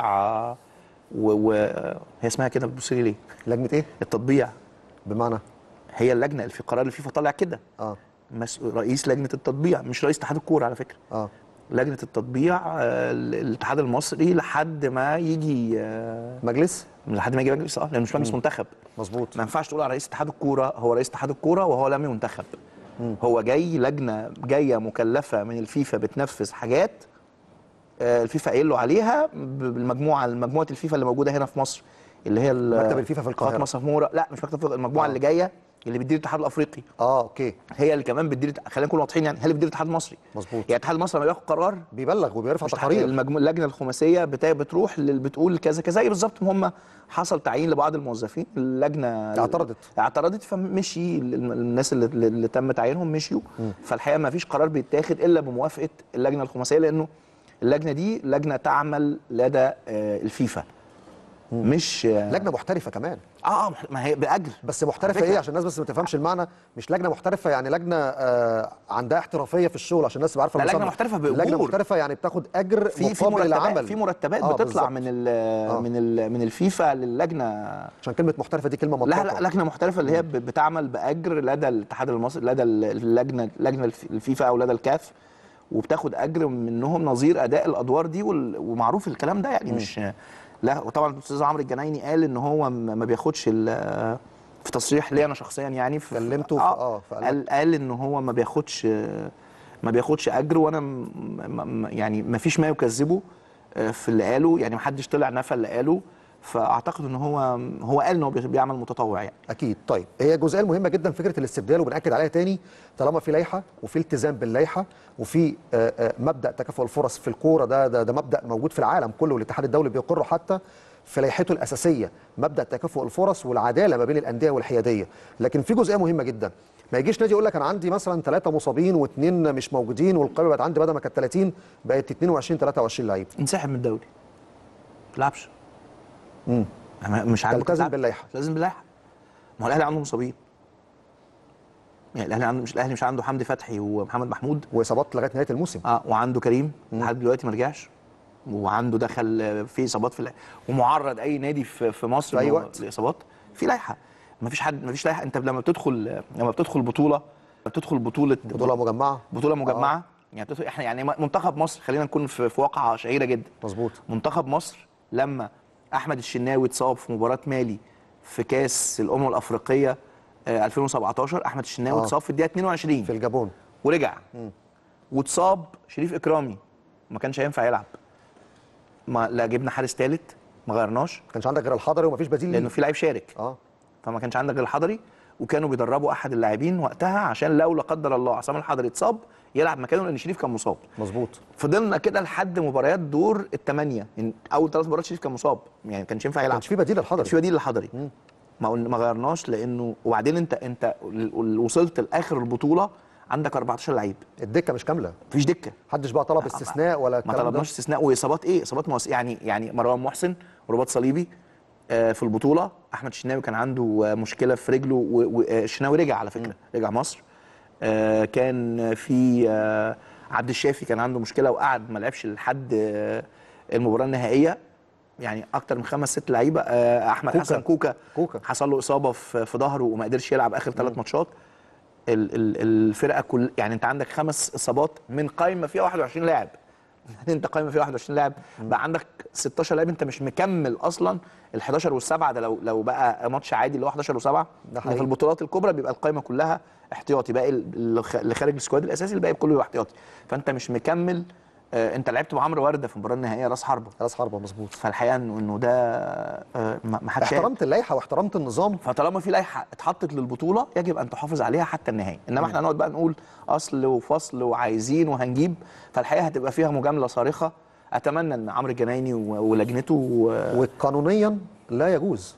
وهي اسمها كده بتبص لي ليه؟ لجنه ايه؟ التطبيع. بمعنى هي اللجنه اللي في قرار الفيفا طالع كده. اه رئيس لجنه التطبيع، مش رئيس اتحاد الكوره على فكره. اه لجنه التطبيع آه الاتحاد المصري لحد ما يجي آه مجلس لحد ما يجي مجلس اه لانه مش مجلس منتخب. مظبوط. ما ينفعش تقول على رئيس اتحاد الكوره هو رئيس اتحاد الكوره وهو لم ينتخب. مم. هو جاي لجنه جايه مكلفه من الفيفا بتنفذ حاجات آه الفيفا قايل له عليها بالمجموعه مجموعه الفيفا اللي موجوده هنا في مصر، اللي هي مكتب الفيفا في القاهره. فاطمه صفموره، لا مش مكتب، المجموعه آه. اللي جايه اللي بتدير الاتحاد الافريقي. اه اوكي. هي اللي كمان بتدير، خلينا نكون واضحين يعني، هي اللي بتدير الاتحاد المصري. مظبوط. يعني الاتحاد المصري لما بياخد قرار بيبلغ وبيرفع تقارير. المجمو... اللجنه الخماسيه بتاعي بتروح اللي بتقول كذا كذا، زي بالظبط هم حصل تعيين لبعض الموظفين، اللجنه اعترضت اعترضت فمشي الناس اللي, اللي تم تعيينهم مشيوا. م. فالحقيقه ما فيش قرار بيتاخد الا بموافقه اللجنه الخماسيه، لانه اللجنه دي لجنه تعمل لدى الفيفا، مش لجنه محترفه كمان. اه اه ما هي باجر. بس محترفه ايه عشان الناس بس ما تفهمش المعنى؟ مش لجنه محترفه يعني لجنه آه عندها احترافيه في الشغل عشان الناس تبقى عارفه. لا لجنه محترفه باجور. لجنه محترفه يعني بتاخد اجر في في مرتبات للعمل. في مرتبات آه بتطلع من ال آه. من ال من الفيفا للجنه. عشان كلمه محترفه دي كلمه مطلقه. لا لا لجنه محترفه اللي هي بتعمل باجر لدى الاتحاد المصري، لدى اللجنه لجنه الفيفا او لدى الكاف، وبتاخد اجر منهم نظير اداء الادوار دي، ومعروف الكلام ده يعني. م. مش لا وطبعا الاستاذ عمرو الجنايني قال ان هو ما بياخدش في تصريح لي انا شخصيا يعني كلمته اه قال قال ان هو ما بياخدش ما بياخدش اجر، وانا م يعني ما فيش ما يكذبه في اللي قاله، يعني ما حدش طلع نفى اللي قاله، فاعتقد ان هو هو قال ان هو بيعمل متطوع يعني. اكيد. طيب هي الجزئيه المهمه جدا فكره الاستبدال، وبناكد عليها تاني، طالما في لائحه وفي التزام باللائحه وفي آه، آه، مبدا تكافؤ الفرص في الكوره، ده, ده ده مبدا موجود في العالم كله، والاتحاد الدولي بيقره حتى في لائحته الاساسيه، مبدا تكافؤ الفرص والعداله ما بين الانديه والحياديه. لكن في جزئيه مهمه جدا، ما يجيش نادي يقول لك انا عندي مثلا ثلاثه مصابين واثنين مش موجودين، والقائمه بقت عندي بدل ما كانت ثلاثين بقت اثنين وعشرين ثلاثة وعشرين لعيب. انسحب من الدوري. ما تلعبش. امم مش عاجبك تلتزم باللائحه. تلتزم باللائحه. ما هو الاهلي عنده مصابين. يعني الاهلي عنده، مش الاهلي مش عنده حمدي فتحي ومحمد محمود واصابات لغايه نهايه الموسم. اه وعنده كريم لحد دلوقتي ما رجعش، وعنده دخل في اصابات في الل... ومعرض اي نادي في في مصر في اي وقت لاصابات. في لائحه، ما فيش حد، ما فيش لائحه. انت لما بتدخل لما بتدخل بطوله بتدخل بطوله بطوله مجمعه بطوله مجمعه آه. يعني بتدخل احنا يعني منتخب مصر، خلينا نكون في, في واقعه شهيره جدا. مظبوط. منتخب مصر لما احمد الشناوي اتصاب في مباراه مالي في كاس الامم الافريقيه آه ألفين وسبعتاشر، احمد الشناوي اتصاب آه. في الدقيقه اتنين وعشرين في الجابون ورجع. م. واتصاب شريف اكرامي، ما كانش هينفع يلعب. ما لا جبنا حارس ثالث، ما غيرناش، ما كانش عندك غير الحضري ومفيش بديل لانه في لعيب شارك. اه فما كانش عندك غير الحضري، وكانوا بيدربوا احد اللاعبين وقتها عشان لو لا قدر الله عصام الحضري اتصاب يلعب مكانه، لان شريف كان مصاب. مظبوط. فضلنا كده لحد مباريات دور الثمانيه، اول ثلاث مباريات شريف كان مصاب، يعني ما كانش ينفع يلعب. ما كانش في بديل للحضري. ما كانش في بديل للحضري. ما ما غيرناش، لانه وبعدين انت انت وصلت لاخر البطوله عندك أربعتاشر لعيب، الدكه مش كامله، مفيش دكه. محدش بقى طلب استثناء ولا الكلام ده. ما طلبناش استثناء. واصابات ايه؟ اصابات موس... يعني يعني مروان محسن رباط صليبي آه في البطوله، احمد الشناوي كان عنده آه مشكله في رجله، والشناوي رجع على فكره، م. رجع مصر. آه كان في آه عبد الشافي كان عنده مشكله وقعد ما لعبش لحد آه المباراه النهائيه. يعني اكتر من خمس ست لعيبه. آه احمد كوكا. حسن كوكا, كوكا حصل له اصابه في, في ظهره وما قدرش يلعب اخر ثلاث ماتشات. الفرقه كل، يعني انت عندك خمس اصابات من قائمه فيها واحد وعشرين لاعب. يعني انت قائمه فيها واحد وعشرين لاعب، بقى عندك ستاشر لاعب انت مش مكمل اصلا ال حداشر والسبعه. ده لو لو بقى ماتش عادي اللي هو حداشر وسبعه. في البطولات الكبرى بيبقى القائمه كلها احتياطي، باقي اللي خارج السكواد الاساسي الباقي كله بيبقى احتياطي. فانت مش مكمل. آه انت لعبت مع عمرو ورده في المباراه النهائيه راس حربه. راس حربه مظبوط. فالحقيقه انه انه ده آه ما حدش احترمت اللائحه واحترمت النظام. فطالما في لائحه اتحطت للبطوله يجب ان تحافظ عليها حتى النهائي. انما احنا هنقعد بقى نقول اصل وفصل وعايزين وهنجيب، فالحقيقه هتبقى فيها مجامله صارخه. اتمنى ان عمرو الجنايني ولجنته و... وقانونيا لا يجوز.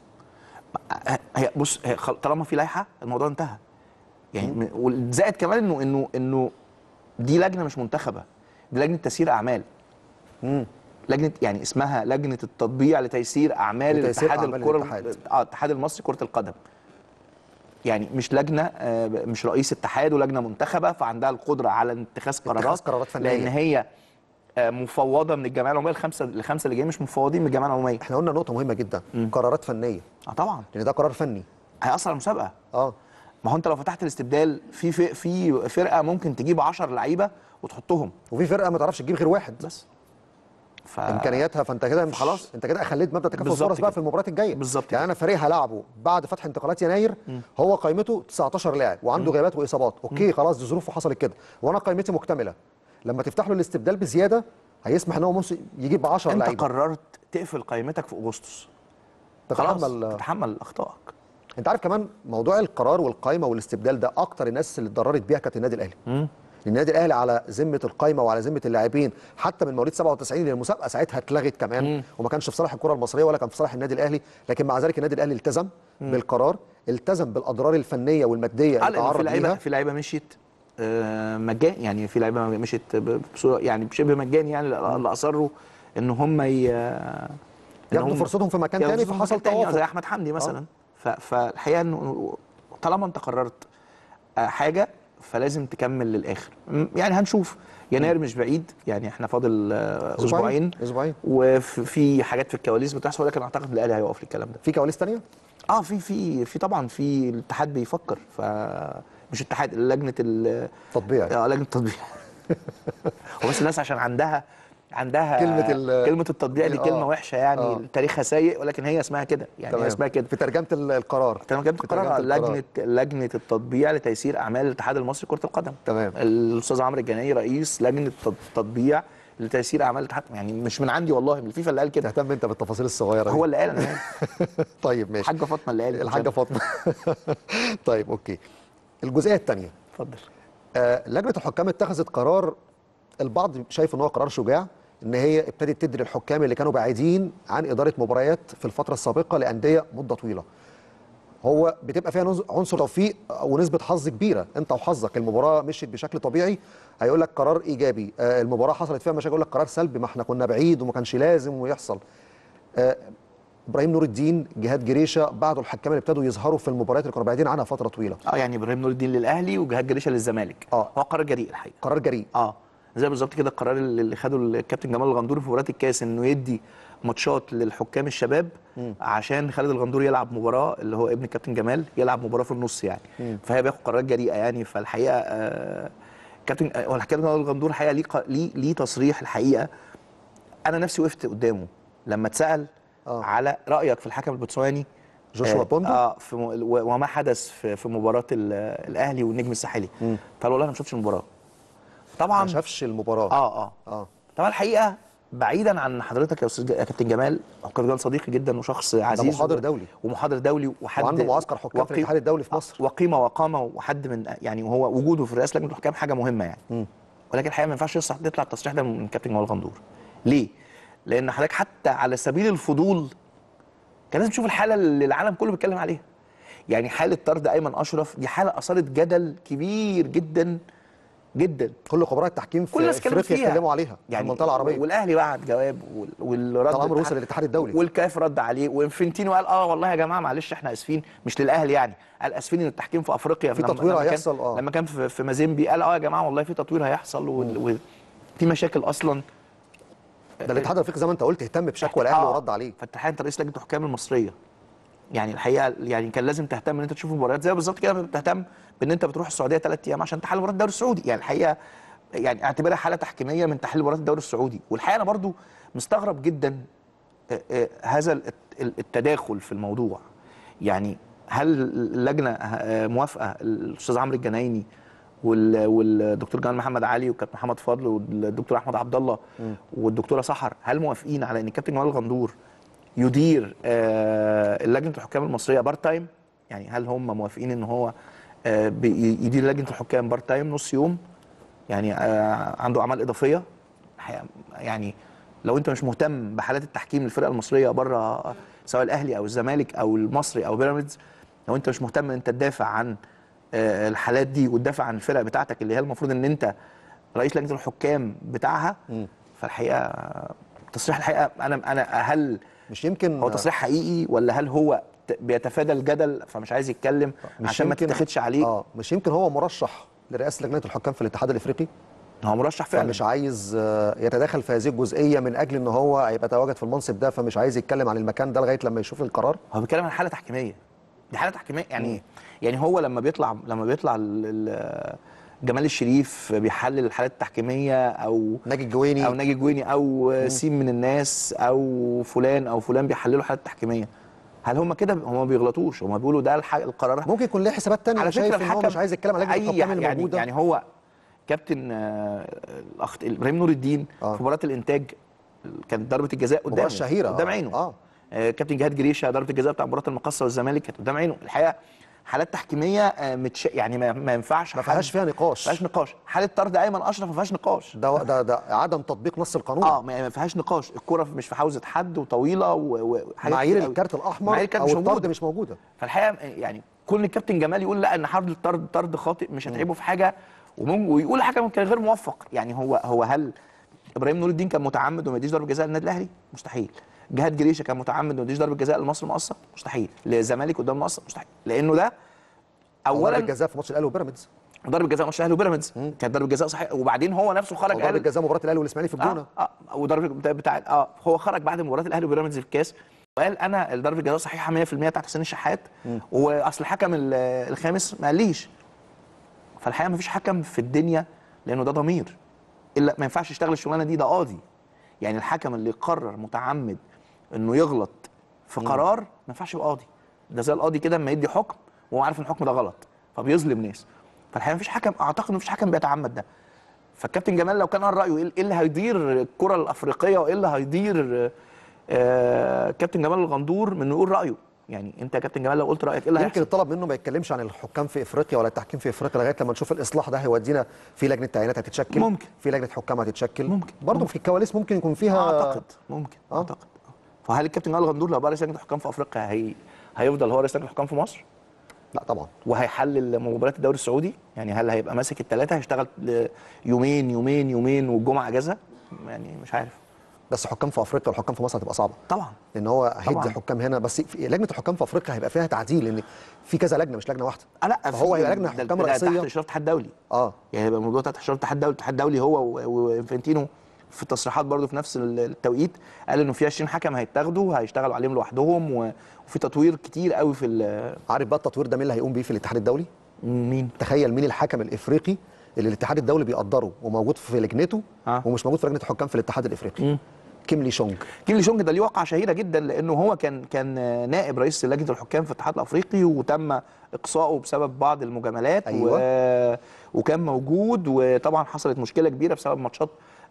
هي بص، هي طالما في لائحه الموضوع انتهى. يعني وزائد كمان انه انه انه دي لجنه مش منتخبه، دي لجنه تسيير اعمال. امم لجنه، يعني اسمها لجنه التطبيع لتيسير اعمال الاتحاد الكره اه الاتحاد المصري كره القدم. يعني مش لجنه آه مش رئيس اتحاد ولجنه منتخبه فعندها القدره على اتخاذ قرارات، قرارات فنيه، لان هي آه مفوضه من الجمعيه العموميه. الخمسه الخمسه اللي جايين مش مفوضين من الجمعيه العموميه. احنا قلنا نقطه مهمه جدا، م. قرارات فنيه. اه طبعا، لان ده قرار فني هيأثر على المسابقه. اه ما هو انت لو فتحت الاستبدال في في فرقه ممكن تجيب عشرة لعيبه وتحطهم، وفي فرقه ما تعرفش تجيب غير واحد بس ف... امكانياتها. فانت كده خلاص، انت كده خليت مبدا تكافؤ الفرص بقى في المباريات الجايه. بالظبط. يعني انا فريق هلاعبه بعد فتح انتقالات يناير، م. هو قائمته تسعتاشر لاعب وعنده غيابات واصابات، اوكي م. خلاص دي ظروفه حصلت كده، وانا قائمتي مكتمله. لما تفتح له الاستبدال بزياده هيسمح ان هو يجيب عشرة لعيبه. انت قررت تقفل قائمتك في اغسطس، تتحمل تتحمل اخطائك. انت عارف كمان موضوع القرار والقائمه والاستبدال ده اكتر الناس اللي اتضررت بيها كانت النادي الاهلي. م. النادي الاهلي على ذمه القائمه وعلى ذمه اللاعبين، حتى من مواليد سبعة وتسعين اللي المسابقه ساعتها اتلغت كمان، مم. وما كانش في صالح الكره المصريه ولا كان في صالح النادي الاهلي، لكن مع ذلك النادي الاهلي التزم مم. بالقرار، التزم بالاضرار الفنيه والماديه اللي تعرض ليها. في لعيبه مشيت آه مجاني، يعني في لعيبه مشيت بصوره يعني بشبه مجاني، يعني اللي اصروا ان هم ي... ياخدوا فرصتهم في مكان ثاني، فحصل توافق زي احمد حمدي مثلا. آه. فالحقيقه انه طالما انت قررت حاجه فلازم تكمل للاخر. يعني هنشوف يناير مش بعيد، يعني احنا فاضل اسبوعين اسبوعين وفي حاجات في الكواليس بتحصل، ولكن اعتقد الاهلي هيقف للكلام ده. في كواليس ثانيه؟ اه في في في طبعا، في الاتحاد بيفكر، فمش اتحاد، لجنه التطبيع. اه لجنه التطبيع. هو بس الناس عشان عندها عندها كلمه كلمه التطبيع دي كلمه آه. وحشه، يعني آه. تاريخها سيء، ولكن هي اسمها كده، يعني هي اسمها كده في ترجمه القرار. ترجمه القرار لجنه لجنه التطبيع لتيسير اعمال الاتحاد المصري كره القدم. تمام. الاستاذ عمرو الجنايني رئيس لجنه التطبيع لتيسير اعمال الاتحاد، يعني مش من عندي والله، من الفيفا اللي قال كده. تهتم انت بالتفاصيل الصغيره هو دي. اللي قال انا طيب ماشي. الحاجه فاطمه اللي قالت. الحاجه فاطمه. طيب اوكي. الجزئيه الثانيه. اتفضل. آه لجنه الحكام اتخذت قرار، البعض شايف ان هو قرار شجاع، ان هي ابتدت تدي للحكام اللي كانوا بعيدين عن اداره مباريات في الفتره السابقه لانديه مده طويله. هو بتبقى فيها عنصر توفيق ونسبه حظ كبيره، انت وحظك المباراه مشيت بشكل طبيعي هيقول لك قرار ايجابي، آه المباراه حصلت فيها مشاكل يقول لك قرار سلبي، ما احنا كنا بعيد وما كانش لازم ويحصل. آه ابراهيم نور الدين، جهاد جريشه، بعض الحكام اللي ابتدوا يظهروا في المباريات اللي كانوا بعيدين عنها فتره طويله. اه يعني ابراهيم نور الدين للاهلي وجهاد جريشه للزمالك. اه هو قرار جريء الحقيقه. قرار جريء. اه زي بالظبط كده القرار اللي خده الكابتن جمال الغندوري في مباراه الكاس، انه يدي ماتشات للحكام الشباب م. عشان خالد الغندوري يلعب مباراه، اللي هو ابن الكابتن جمال يلعب مباراه في النص يعني. م. فهي بياخد قرارات جريئه يعني. فالحقيقه آه كابتن هو الكابتن جمال الغندوري الحقيقه ليه ليه ليه تصريح الحقيقه انا نفسي وقفت قدامه لما اتسال آه. على رايك في الحكم البوتسواني جوشوا بوندو اه في م... وما حدث في, في مباراه الاهلي والنجم الساحلي. فقال والله انا ما شفتش المباراه. طبعا ما شافش المباراه. اه اه اه طبعا الحقيقه بعيدا عن حضرتك يا استاذ يا كابتن جمال، كابتن جمال صديقي جدا وشخص عزيز، ده محاضر دولي ومحاضر دولي وحد وعنده معسكر حكام وقي... في الاتحاد الدولي في مصر، وقيمه وقامه وحد من يعني، وهو وجوده في رئاسه لجنه الحكام حاجه مهمه يعني. م. ولكن الحقيقه ما ينفعش يطلع التصريح ده من كابتن جمال الغندور. ليه؟ لان حضرتك حتى على سبيل الفضول كان لازم تشوف الحاله اللي العالم كله بيتكلم عليها. يعني حاله طرد ايمن اشرف دي حاله اثارت جدل كبير جدا جدا. كل خبراء التحكيم في افريقيا اتكلموا عليها يعني في المنطقه العربيه، والاهلي بعت جواب والرد الامر وصل للاتحاد الدولي والكاف رد عليه، وانفنتينو قال اه والله يا جماعه معلش احنا اسفين، مش للاهلي يعني، قال اسفين ان التحكيم في افريقيا في تطوير هيحصل. اه لما كان في, في مازيمبي قال اه يا جماعه والله في تطوير هيحصل وفي مشاكل اصلا. ده الاتحاد الافريقي زي ما انت قلت اهتم بشكوى الاهلي آه ورد عليه. فالاتحاد انت رئيس لجنه الحكام المصريه يعني الحقيقه يعني كان لازم تهتم ان انت تشوف مباريات زي بالظبط كده بتهتم بان انت بتروح السعوديه ثلاث ايام عشان تحلل مباراه الدوري السعودي. يعني الحقيقه يعني اعتبرها حاله تحكيميه من تحليل مباراه الدوري السعودي. والحقيقه انا برضو مستغرب جدا هذا التداخل في الموضوع. يعني هل اللجنه موافقه الاستاذ عمرو الجنايني والدكتور جمال محمد علي والكابتن محمد فضل والدكتور احمد عبد الله والدكتوره سحر، هل موافقين على ان الكابتن جمال الغندور يدير لجنه الحكام المصريه بارت تايم؟ يعني هل هم موافقين ان هو يدير لجنه الحكام بارت تايم نص يوم؟ يعني عنده اعمال اضافيه. يعني لو انت مش مهتم بحالات التحكيم للفرقه المصريه بره سواء الاهلي او الزمالك او المصري او بيراميدز، لو انت مش مهتم ان انت تدافع عن الحالات دي وتدافع عن الفرق بتاعتك اللي هي المفروض ان انت رئيس لجنه الحكام بتاعها، م. فالحقيقه تصريح الحقيقه انا انا هل مش يمكن هو تصريح حقيقي ولا هل هو بيتفادى الجدل فمش عايز يتكلم عشان ما تتاخدش عليه؟ اه مش يمكن هو مرشح لرئاسه لجنه الحكام في الاتحاد الافريقي؟ هو مرشح فعلا، فمش عايز يتداخل في هذه الجزئيه من اجل ان هو هيبقى تواجد في المنصب ده، فمش عايز يتكلم عن المكان ده لغايه لما يشوف القرار. هو بيتكلم عن حاله تحكيميه، دي حاله تحكيميه يعني ايه؟ يعني هو لما بيطلع لما بيطلع جمال الشريف بيحلل الحالات التحكيميه او ناجي الجويني او ناجي الجويني او سين من الناس او فلان او فلان بيحللوا حالات تحكيميه، هل هم كده؟ هم ما بيغلطوش، هم بيقولوا ده القرار. ممكن يكون ليه حسابات ثانيه. على شايف فكره ان هو مش عايز يتكلم على لجنه الحكام اللي يعني موجوده. يعني هو كابتن الاخ ابراهيم نور الدين آه. في مباراه الانتاج كانت ضربه الجزاء قدامه مباراه شهيره قدام عينه. اه كابتن جهاد جريشه ضربه الجزاء بتاع مباراه المقصه والزمالك كانت قدام عينه. الحقيقه حالات تحكيميه متش... يعني ما, ما ينفعش ما فيهاش فيها نقاش. ما فيهاش نقاش. حاله طرد ايمن اشرف ما فيهاش نقاش. ده ده ده عدم تطبيق نص القانون. اه ما فيهاش نقاش. الكره مش في حوزه حد وطويله وحاجات معايير الكارت الاحمر او الطرد مش موجوده. فالحقيقه يعني كل الكابتن جمال يقول لا ان حرب الطرد طرد خاطئ مش هتعيبه في حاجه، ويقول حاجه كان غير موفق. يعني هو هو هل ابراهيم نور الدين كان متعمد وما يديش ضربه جزاء للنادي الاهلي؟ مستحيل. جهاد جريشه كان متعمد وما يديش ضربه جزاء لمصر المقصه؟ مستحيل. للزمالك قدام مصر؟ مستحيل. لانه ده اولا ضربه جزاء في ماتش الاهلي وبيراميدز، ضربه جزاء ماتش الاهلي وبيراميدز كانت ضربه جزاء صحيح، وبعدين هو نفسه خرج قال ضربه جزاء مباراه الاهلي والاسماعيلي في الجونه. اه, آه وضربه بتاع اه هو خرج بعد مباراه الاهلي وبيراميدز في الكاس وقال انا ضربه الجزاء صحيحه مية في المية بتاعت حسين الشحات، واصل الحكم الخامس ما قاليش. فالحقيقه ما فيش حكم في الدنيا لانه ده ضمير الا ما ينفعش يشتغل الشغلانه دي، ده قاضي. يعني الحكم اللي يقرر متعمد انه يغلط في قرار ما ينفعش يبقى قاضي. ده زي القاضي كده اما يدي حكم وهو عارف ان الحكم ده غلط فبيظلم ناس. فالحقيقه ما فيش حكم، اعتقد ما فيش حكم بيتعمد ده. فالكابتن جمال لو كان قال رايه ايه اللي هيدير الكره الافريقيه وايه اللي هيدير آه كابتن جمال الغندور من انه يقول رايه. يعني انت يا كابتن جمال لو قلت رايك ايه اللي يمكن هيحصل؟ الطلب منه ما يتكلمش عن الحكام في افريقيا ولا التحكيم في افريقيا لغايه لما نشوف الاصلاح ده هيودينا في لجنه تعيينات هتتشكل، ممكن في لجنه حكام هتتشكل، ممكن برضه في الكواليس ممكن يكون فيها اعتقد ممكن آه. اعتقد. فهل الكابتن جمال الغندور لو بقى رئيس لجنه الحكام في افريقيا هي هيفضل هو رئيس لجنه الحكام في مصر؟ لا طبعا. وهيحلل مباريات الدوري السعودي؟ يعني هل هيبقى ماسك الثلاثه هيشتغل يومين يومين يومين والجمعه اجازه؟ يعني مش عارف. بس حكام في افريقيا والحكام في مصر هتبقى صعبه طبعا، لان هو هيدي طبعاً. حكام هنا، بس في لجنه الحكام في افريقيا هيبقى فيها تعديل لان في كذا لجنه مش لجنه واحده. آه لا فهو هيبقى لجنه حكام رئيسيه تحت اشراف الاتحاد الدولي. اه يعني هيبقى الموضوع تحت اشراف الاتحاد الدولي. الاتحاد الدولي هو وانفنتينو في التصريحات برضو في نفس التوقيت قال انه في عشرين حكم هيتاخدوا هيشتغلوا عليهم لوحدهم، وفي تطوير كتير قوي في. عارف بقى التطوير ده مين اللي هيقوم بيه في الاتحاد الدولي؟ مين؟ تخيل مين الحكم الافريقي اللي الاتحاد الدولي بيقدره وموجود في لجنته آه. ومش موجود في لجنه الحكام في الاتحاد الافريقي؟ مم. كيم لي شونج. كيم لي شونج ده ليه وقعه شهيره جدا لانه هو كان كان نائب رئيس لجنه الحكام في الاتحاد الافريقي وتم اقصائه بسبب بعض المجاملات. أيوة. و... وكان موجود، وطبعا حصلت مشكله كبيره بسبب ماتشات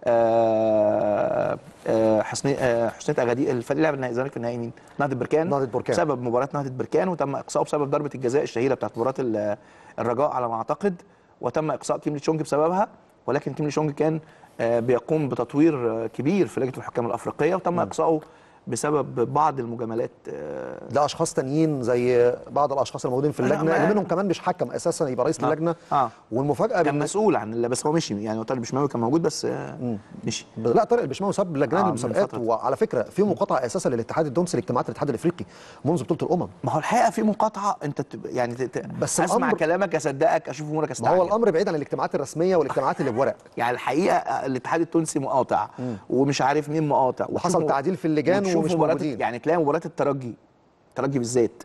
آه آه حسني آه حسنيه اغادي. الفريق اللي لعب الزمالك في النهائي مين؟ نهضه بركان. نهضه بركان بسبب مباراه نهضه بركان وتم اقصائه بسبب ضربه الجزاء الشهيره بتاعت مباراه الرجاء على ما اعتقد، وتم اقصاء كيم لي شونج بسببها. ولكن كيم لي شونج كان آه بيقوم بتطوير كبير في لجنه الحكام الافريقيه وتم اقصائه بسبب بعض المجاملات. آه ده اشخاص تانيين زي بعض الاشخاص الموجودين في اللجنه اللي منهم كمان مش حكم اساسا يبقى رئيس آه. اللجنه. آه. والمفاجاه كان مسؤول عن اللي بس هو مشي. يعني طارق البشماوي كان موجود بس آه مشي. لا طارق البشماوي ساب لجنه آه المسابقات. وعلى فكره في مقاطعه اساسا للاتحاد التونسي لاجتماعات الاتحاد الافريقي منذ بطوله الامم. ما هو الحقيقه في مقاطعه انت يعني بس اسمع الأمر... كلامك اصدقك اشوف امورك استعجل. ما هو الامر بعيد عن الاجتماعات الرسميه والاجتماعات اللي بورق. يعني الحقيقه الاتحاد التونسي مقاطع ومش عارف مين مقاطع وحصل تعديل في اللجان ومش موجودين. يعني تلاقي مباراه الترجي الترجي بالذات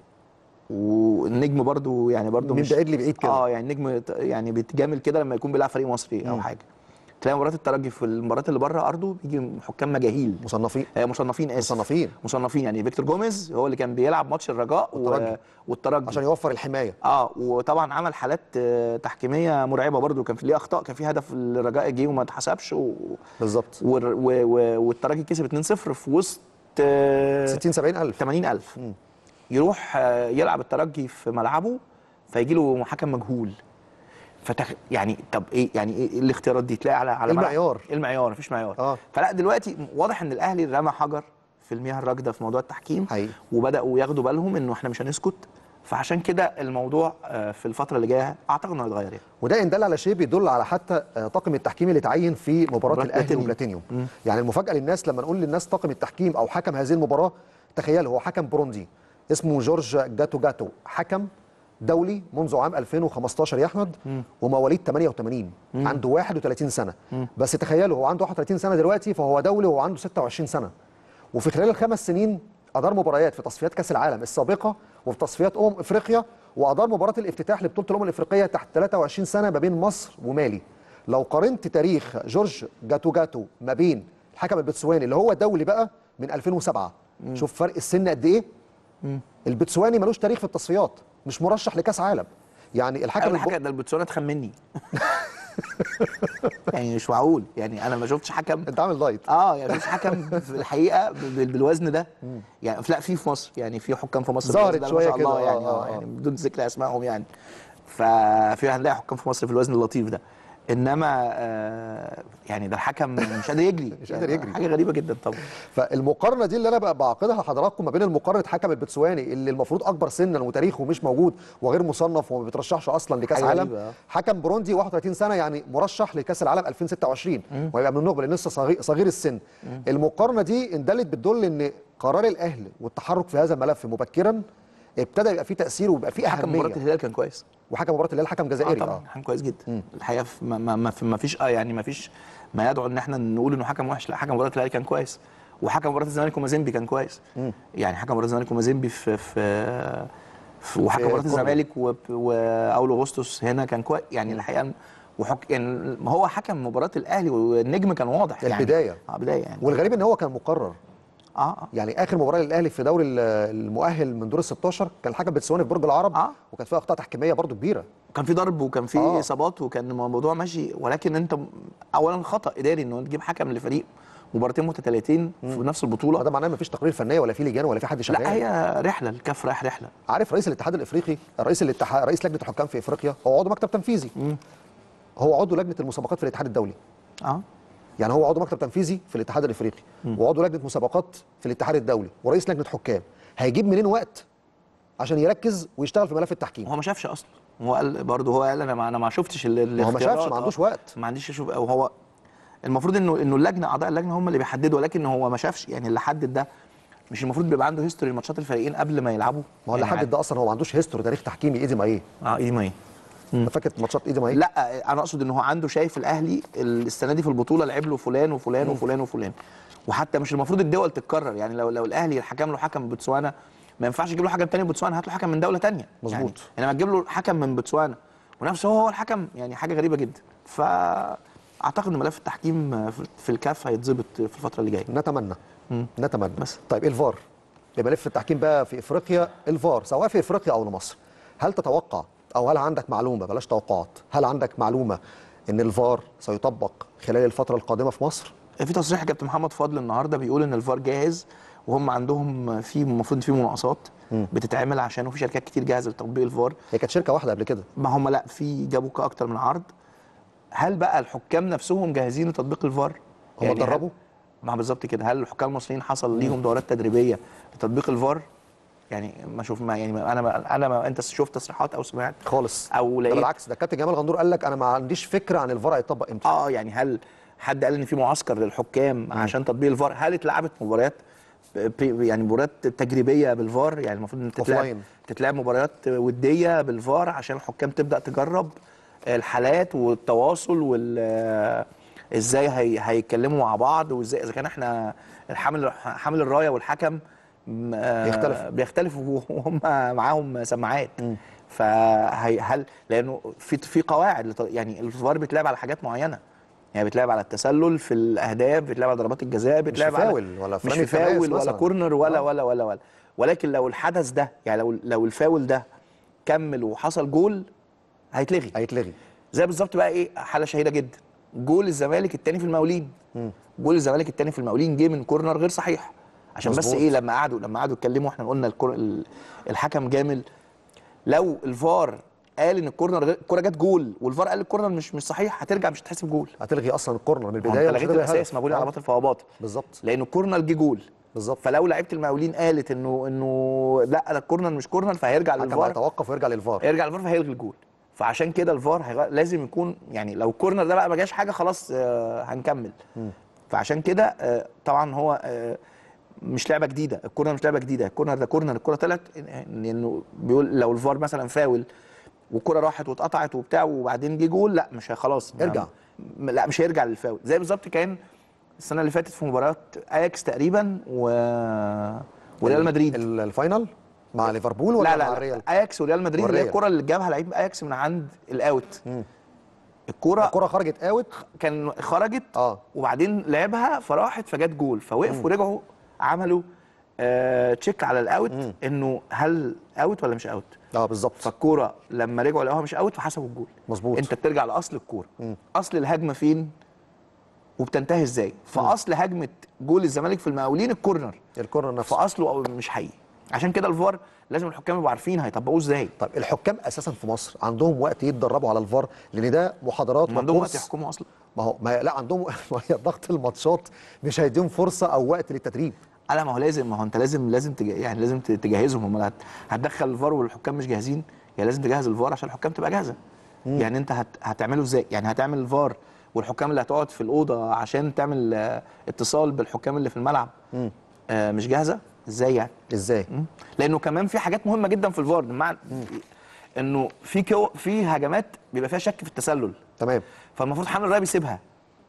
والنجم برضو يعني برضو من مش بعيد لبعيد كده. اه يعني النجم يعني بيتجامل كده لما يكون بيلعب فريق مصري او مم. حاجه. تلاقي مباراه الترجي في المباريات اللي بره ارضه بيجي حكام مجاهيل مصنفين آه مصنفين اسف مصنفين مصنفين يعني فيكتور جوميز هو اللي كان بيلعب ماتش الرجاء والترجي, والترجي عشان يوفر الحمايه. اه وطبعا عمل حالات آه تحكيميه مرعبه برضو. كان في ليه اخطاء، كان في هدف الرجاء جه وما اتحسبش و... بالظبط. والترجي كسب اتنين صفر في وسط آه ستين سبعين الف ثمانين ألف. م. يروح آه يلعب الترجي في ملعبه فيجي له حكم مجهول. فتخ... يعني طب ايه يعني ايه الاختيارات دي؟ تلاقي على على المعيار المعيار مفيش معيار. آه. فلا دلوقتي واضح ان الاهلي رمى حجر في المياه الراكده في موضوع التحكيم حقيقي. وبداوا ياخدوا بالهم انه احنا مش هنسكت. فعشان كده الموضوع في الفتره اللي جايه اعتقد انه هيتغير يعني. وده ان دل على شيء بيدل على حتى طاقم التحكيم اللي اتعين في مباراه الاهلي وبلاتينيوم. يعني المفاجاه للناس لما نقول للناس طاقم التحكيم او حكم هذه المباراه، تخيل هو حكم بروندي اسمه جورج جاتو جاتو، حكم دولي منذ عام ألفين وخمستاشر يا احمد، ومواليد ثمانية وثمانين، مم. عنده واحد وثلاثين سنه. مم. بس تخيلوا هو عنده واحد وثلاثين سنه دلوقتي فهو دولي وهو عنده ستة وعشرين سنه. وفي خلال الخمس سنين ادار مباريات في تصفيات كاس العالم السابقه وفي تصفيات امم افريقيا، وادار مباراه الافتتاح لبطوله الامم الافريقيه تحت ثلاثة وعشرين سنه ما بين مصر ومالي. لو قارنت تاريخ جورج جاتو جاتو ما بين الحكم البتسواني اللي هو دولي بقى من ألفين وسبعة، مم. شوف فرق السن قد ايه. مم. البتسواني ملوش تاريخ في التصفيات، مش مرشح لكاس عالم. يعني الحكم الحكم ده البتسوانا اتخن مني. يعني مش معقول. يعني انا ما شفتش حكم. انت عامل دايت. اه يعني مش حكم في الحقيقه بالوزن ده. مم. يعني لا في في مصر يعني في حكام في مصر ظهرت شويه كده الله يعني اه يعني بدون ذكر اسمائهم يعني. ففي هنلاقي حكام في مصر في الوزن اللطيف ده. انما آه يعني ده الحكم مش قادر يجري. مش قادر يجري. حاجه غريبه جدا طبعا. فالمقارنه دي اللي انا بقى بعقدها لحضراتكم ما بين المقارنه حكم البتسواني اللي المفروض اكبر سنا وتاريخه مش موجود وغير مصنف وما بيترشحش اصلا لكاس عالم، حكم بروندي واحد وثلاثين سنه يعني مرشح لكاس العالم ألفين وستة وعشرين وهيبقى من النخبه لان لسه صغير, صغير السن. مم. المقارنه دي ان دلت بتدل ان قرار الاهلي والتحرك في هذا الملف مبكرا ابتدى يبقى فيه تاثير ويبقى فيه اهميه. حكم مباراه الهلال كان كويس. وحكم مباراه الهلال حكم جزائري. اه طبعا حكم كويس جدا. مم. الحقيقه ما, ما, ما فيش اه يعني ما فيش ما يدعو ان احنا نقول انه حكم وحش. لا حكم مباراه الهلال كان كويس، وحكم مباراه الزمالك ومازيمبي كان كويس. مم. يعني حكم مباراه الزمالك ومازيمبي في في, في وحكم مباراه الزمالك واول اغسطس هنا كان كويس. يعني الحقيقه وحك... يعني هو حكم مباراه الاهلي والنجم كان واضح يعني البدايه. اه بدايه يعني. والغريب ان هو كان مقرر. اه اه يعني اخر مباراه للاهلي في دوري المؤهل من دور ال ستاشر كان الحكم بتسواني في برج العرب، اه وكان فيها اخطاء تحكيميه برضو كبيره، كان في ضرب وكان في آه. اصابات وكان الموضوع ماشي، ولكن انت اولا خطا اداري انه تجيب حكم لفريق مباراتين متتاليتين في نفس البطوله. ده معناه مفيش تقرير فنيه ولا في لجان ولا في حد شغال. لا هي رحله، الكاف رايح رحله. عارف رئيس الاتحاد الافريقي، رئيس الاتحاد رئيس لجنه الحكام في افريقيا هو عضو مكتب تنفيذي. مم. هو عضو لجنه المسابقات في الاتحاد الدولي. اه يعني هو عضو مكتب تنفيذي في الاتحاد الافريقي، مم. وعضو لجنه مسابقات في الاتحاد الدولي، ورئيس لجنه حكام. هيجيب منين وقت عشان يركز ويشتغل في ملف التحكيم؟ هو ما شافش اصلا، هو قال برضه، هو قال انا ما انا ما شفتش ال- ما هو ما الاختيارات. شافش، ما عندوش آه. وقت. ما عنديش اشوف، وهو المفروض انه انه اللجنه، اعضاء اللجنه هم اللي بيحددوا، ولكن هو ما شافش. يعني اللي حدد ده مش المفروض بيبقى عنده هيستوري ماتشات الفريقين قبل ما يلعبوا؟ ما هو اللي يعني حدد ده اصلا هو ما عندوش هيستوري تاريخ تحكيمي ايدي ما ايه. اه ايه ما ايه انت فاكر ماتشات ايدي ما ايه؟ لا انا اقصد ان هو عنده، شايف الاهلي السنه دي في البطوله لعب له فلان وفلان مم. وفلان وفلان، وحتى مش المفروض الدول تتكرر. يعني لو لو الاهلي حكم له حكم بوتسوانا، ما ينفعش يجيب له حكم تاني بوتسوانا، هات له حكم من دوله تانيه. مظبوط. يعني انما تجيب له حكم من بوتسوانا ونفسه هو هو الحكم، يعني حاجه غريبه جدا. فاعتقد ان ملف التحكيم في الكاف هيتظبط في الفتره اللي جايه. نتمنى. مم. نتمنى. بس طيب الفار، يبقى ملف التحكيم بقى في افريقيا، الفار سواء في افريقيا او لمصر، هل تتوقع او هل عندك معلومه، بلاش توقعات، هل عندك معلومه ان الفار سيطبق خلال الفتره القادمه في مصر؟ في تصريح كابتن محمد فضل النهارده بيقول ان الفار جاهز، وهم عندهم في المفروض في مناقصات بتتعمل عشان، وفي شركات كتير جاهزه لتطبيق الفار. هي كانت شركه واحده قبل كده. ما هم لا، في جابوا اكتر من عرض. هل بقى الحكام نفسهم جاهزين لتطبيق الفار؟ هم يعني اتدربوا؟ ما بالظبط كده. هل الحكام المصريين حصل ليهم دورات تدريبيه لتطبيق الفار؟ يعني ما شوف ما يعني ما انا ما انا ما انت شفت تصريحات او سمعت خالص او لقيت؟ بالعكس، ده كابتن جمال غندور قال لك انا ما عنديش فكره عن الفار هيطبق امتى. اه يعني هل حد قال ان في معسكر للحكام م. عشان تطبيق الفار؟ هل اتلعبت مباريات يعني مباريات تجريبيه بالفار؟ يعني المفروض ان تتلعب تتلعب مباريات وديه بالفار عشان الحكام تبدا تجرب الحالات والتواصل وال ازاي هي... هيتكلموا مع بعض، وازاي اذا كان احنا الحامل حامل الرايه والحكم بيختلف بيختلفوا وهم معاهم سماعات. فهي هل لانه في في قواعد، يعني الفار بيتلعب على حاجات معينه، يعني بيتلعب على التسلل في الاهداف، بيتلعب على ضربات الجزاء، بيتلعب مش فاول ولا مش في فاول ولا كورنر ولا, ولا ولا ولا ولكن لو الحدث ده، يعني لو لو الفاول ده كمل وحصل جول هيتلغي. هيتلغي زي بالظبط بقى ايه، حاله شهيره جدا، جول الزمالك الثاني في المقاولين. م. جول الزمالك الثاني في المقاولين جه من كورنر غير صحيح، عشان مزبوط. بس ايه، لما قعدوا لما قعدوا اتكلموا احنا قلنا الكور... الحكم جامل. لو الفار قال ان الكورنر الكوره جت جول والفار قال الكورنر مش مش صحيح، هترجع مش هتحسب جول، هتلغي اصلا الكورنر من البدايه. انت لغيت الاساس، مبني على باطل فواباطل بالظبط، لانه الكورنر جه جول بالظبط. فلو لعيبه المقاولين قالت انه انه لا ده الكورنر مش كورنر، فهيرجع للفار، هيتوقف ويرجع للفار، هيرجع للفار فهيلغي الجول. فعشان كده الفار هيغ... لازم يكون، يعني لو الكورنر ده بقى ما جاش حاجه خلاص آه هنكمل. م. فعشان كده آه طبعا هو آه مش لعبه جديده، الكورنر مش لعبه جديده، الكورنر ده كورنر، الكوره طلعت، لانه بيقول لو الفار مثلا فاول والكوره راحت واتقطعت وبتاع وبعدين جه جول، لا مش خلاص ارجع، لا مش هيرجع للفاول. زي بالظبط كان السنه اللي فاتت في مباراه اياكس تقريبا و وريال مدريد الفاينل مع ليفربول ولا لا لا مع لا الريال؟ اياكس وريال مدريد، اللي هي الكوره اللي جابها لعيب اياكس من عند الاوت. الكوره الكوره خرجت اوت، كان خرجت اه وبعدين لعبها فراحت فجت جول، فوقفوا ورجعوا عملوا آه تشيك على الاوت مم. انه هل اوت ولا مش اوت. اه بالظبط. فالكوره لما رجعوا لقوها مش اوت فحسبوا الجول. مظبوط. انت بترجع لاصل الكوره، اصل الهجمه فين وبتنتهي ازاي. فاصل هجمه جول الزمالك في المقاولين الكورنر، الكورنر نفسه فاصله مش حقيقي. عشان كده الفار لازم الحكام يبقوا عارفين هيطبقوه ازاي. طيب الحكام اساسا في مصر عندهم وقت يتدربوا على الفار؟ لان ده محاضرات ما عندهم وقت يحكموا اصلا. ما هو ما لا عندهم هي ضغط الماتشات مش هيديهم فرصه او وقت للتدريب. لا ما هو لازم، ما هو انت لازم لازم تج... يعني لازم تجهزهم. هم هتدخل الفار والحكام مش جاهزين، يعني لازم تجهز الفار عشان الحكام تبقى جاهزه. مم. يعني انت هت... هتعمله ازاي؟ يعني هتعمل الفار والحكام اللي هتقعد في الاوضه عشان تعمل آه اتصال بالحكام اللي في الملعب آه مش جاهزه ازاي يعني؟ ازاي؟ مم. لانه كمان في حاجات مهمه جدا في الفار، بمعنى انه في كو... في هجمات بيبقى فيها شك في التسلل. تمام. فالمفروض حامل الرايه بيسيبها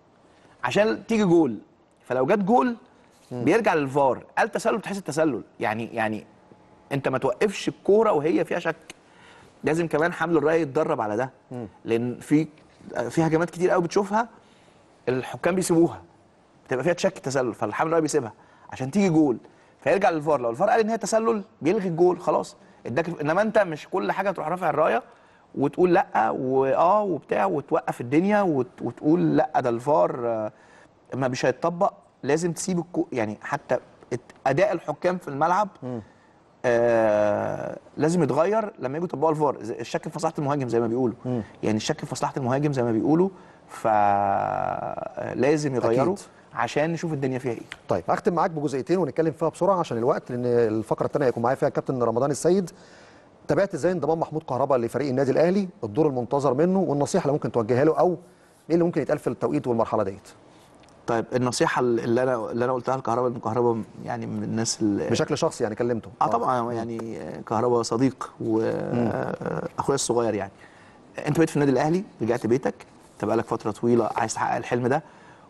عشان تيجي جول، فلو جت جول مم. بيرجع للفار، قال تسلل بتحس التسلل، يعني يعني انت ما توقفش الكوره وهي فيها شك. لازم كمان حامل الرايه يتدرب على ده. مم. لان في في هجمات كتير قوي بتشوفها الحكام بيسيبوها بتبقى فيها شك تسلل، فالحامل الرايه بيسيبها عشان تيجي جول فيرجع للفار، لو الفار قال ان هي تسلل بيلغي الجول خلاص اداك. انما انت مش كل حاجه تروح رافع الرايه وتقول لا واه وبتاع وتوقف الدنيا وت... وتقول لا ده الفار آه ما مش هيتطبق. لازم تسيب الكو يعني حتى اداء الحكام في الملعب آه لازم يتغير لما يجوا يطبقوا الفار. الشك في مصلحه المهاجم زي ما بيقولوا م. يعني الشك في مصلحه المهاجم زي ما بيقولوا، فلازم يغيروا أكيد. عشان نشوف الدنيا فيها ايه. طيب هختم معاك بجزئيتين ونتكلم فيها بسرعه عشان الوقت، لان الفقره الثانيه هيكون معايا فيها الكابتن رمضان السيد. تابعت ازاي انضمام محمود كهربا لفريق النادي الاهلي، الدور المنتظر منه والنصيحه اللي ممكن توجهها له، او ايه اللي ممكن يتقال في التوقيت والمرحله ديت؟ طيب النصيحه اللي انا اللي انا قلتها لكهربا، ان كهربا يعني من الناس اللي بشكل شخصي يعني كلمته. اه طبعا يعني كهربا صديق واخويا الصغير. يعني انت بقيت في النادي الاهلي، رجعت بيتك، انت بقالك فتره طويله عايز تحقق الحلم ده،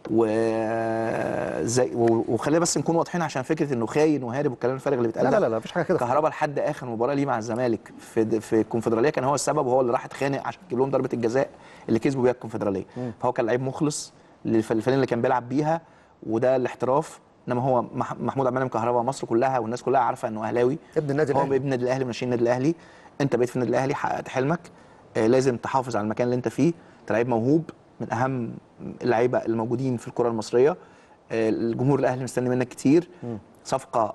وزي وخلينا بس نكون واضحين عشان فكره انه خاين وهارب والكلام الفارغ اللي بيتقال. لا لا لا مفيش حاجه كده. كهربا لحد اخر مباراه ليه مع الزمالك في في الكونفدراليه كان هو السبب، وهو اللي راح اتخانق عشان يجيب لهم ضربه الجزاء اللي كسبوا بيها الكونفدراليه. فهو كان لعيب مخلص للفريق اللي كان بيلعب بيها، وده الاحتراف. انما هو محمود عبد المنعم كهربا مصر كلها والناس كلها عارفه انه اهلاوي، ابن النادي الاهلي، هو ابن النادي الاهلي، ماشيين النادي الاهلي. انت بقيت في النادي الاهلي، حققت حلمك، آه لازم تحافظ على المكان اللي انت فيه. انت لعيب موهوب، من اهم اللعيبه الموجودين في الكره المصريه. آه الجمهور الاهلي مستني منك كتير. م. صفقه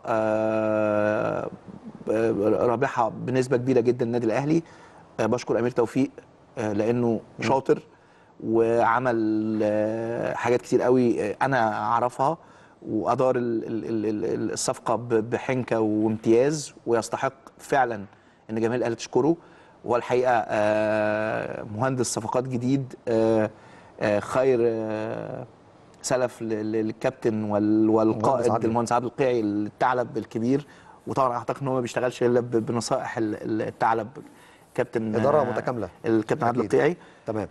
آه رابحه بنسبه كبيره جدا النادي الاهلي. آه بشكر امير توفيق آه لانه م. شاطر وعمل آه حاجات كتير قوي آه انا اعرفها، وادار الصفقه بحنكه وامتياز، ويستحق فعلا ان جماهير الاهلي تشكره. وهو الحقيقه مهندس صفقات جديد، خير سلف للكابتن والقائد المهندس عادل القيعي الثعلب الكبير. وطبعا اعتقد ان هو ما بيشتغلش الا بنصائح الثعلب كابتن اداره متكامله الكابتن عادل القيعي. تمام.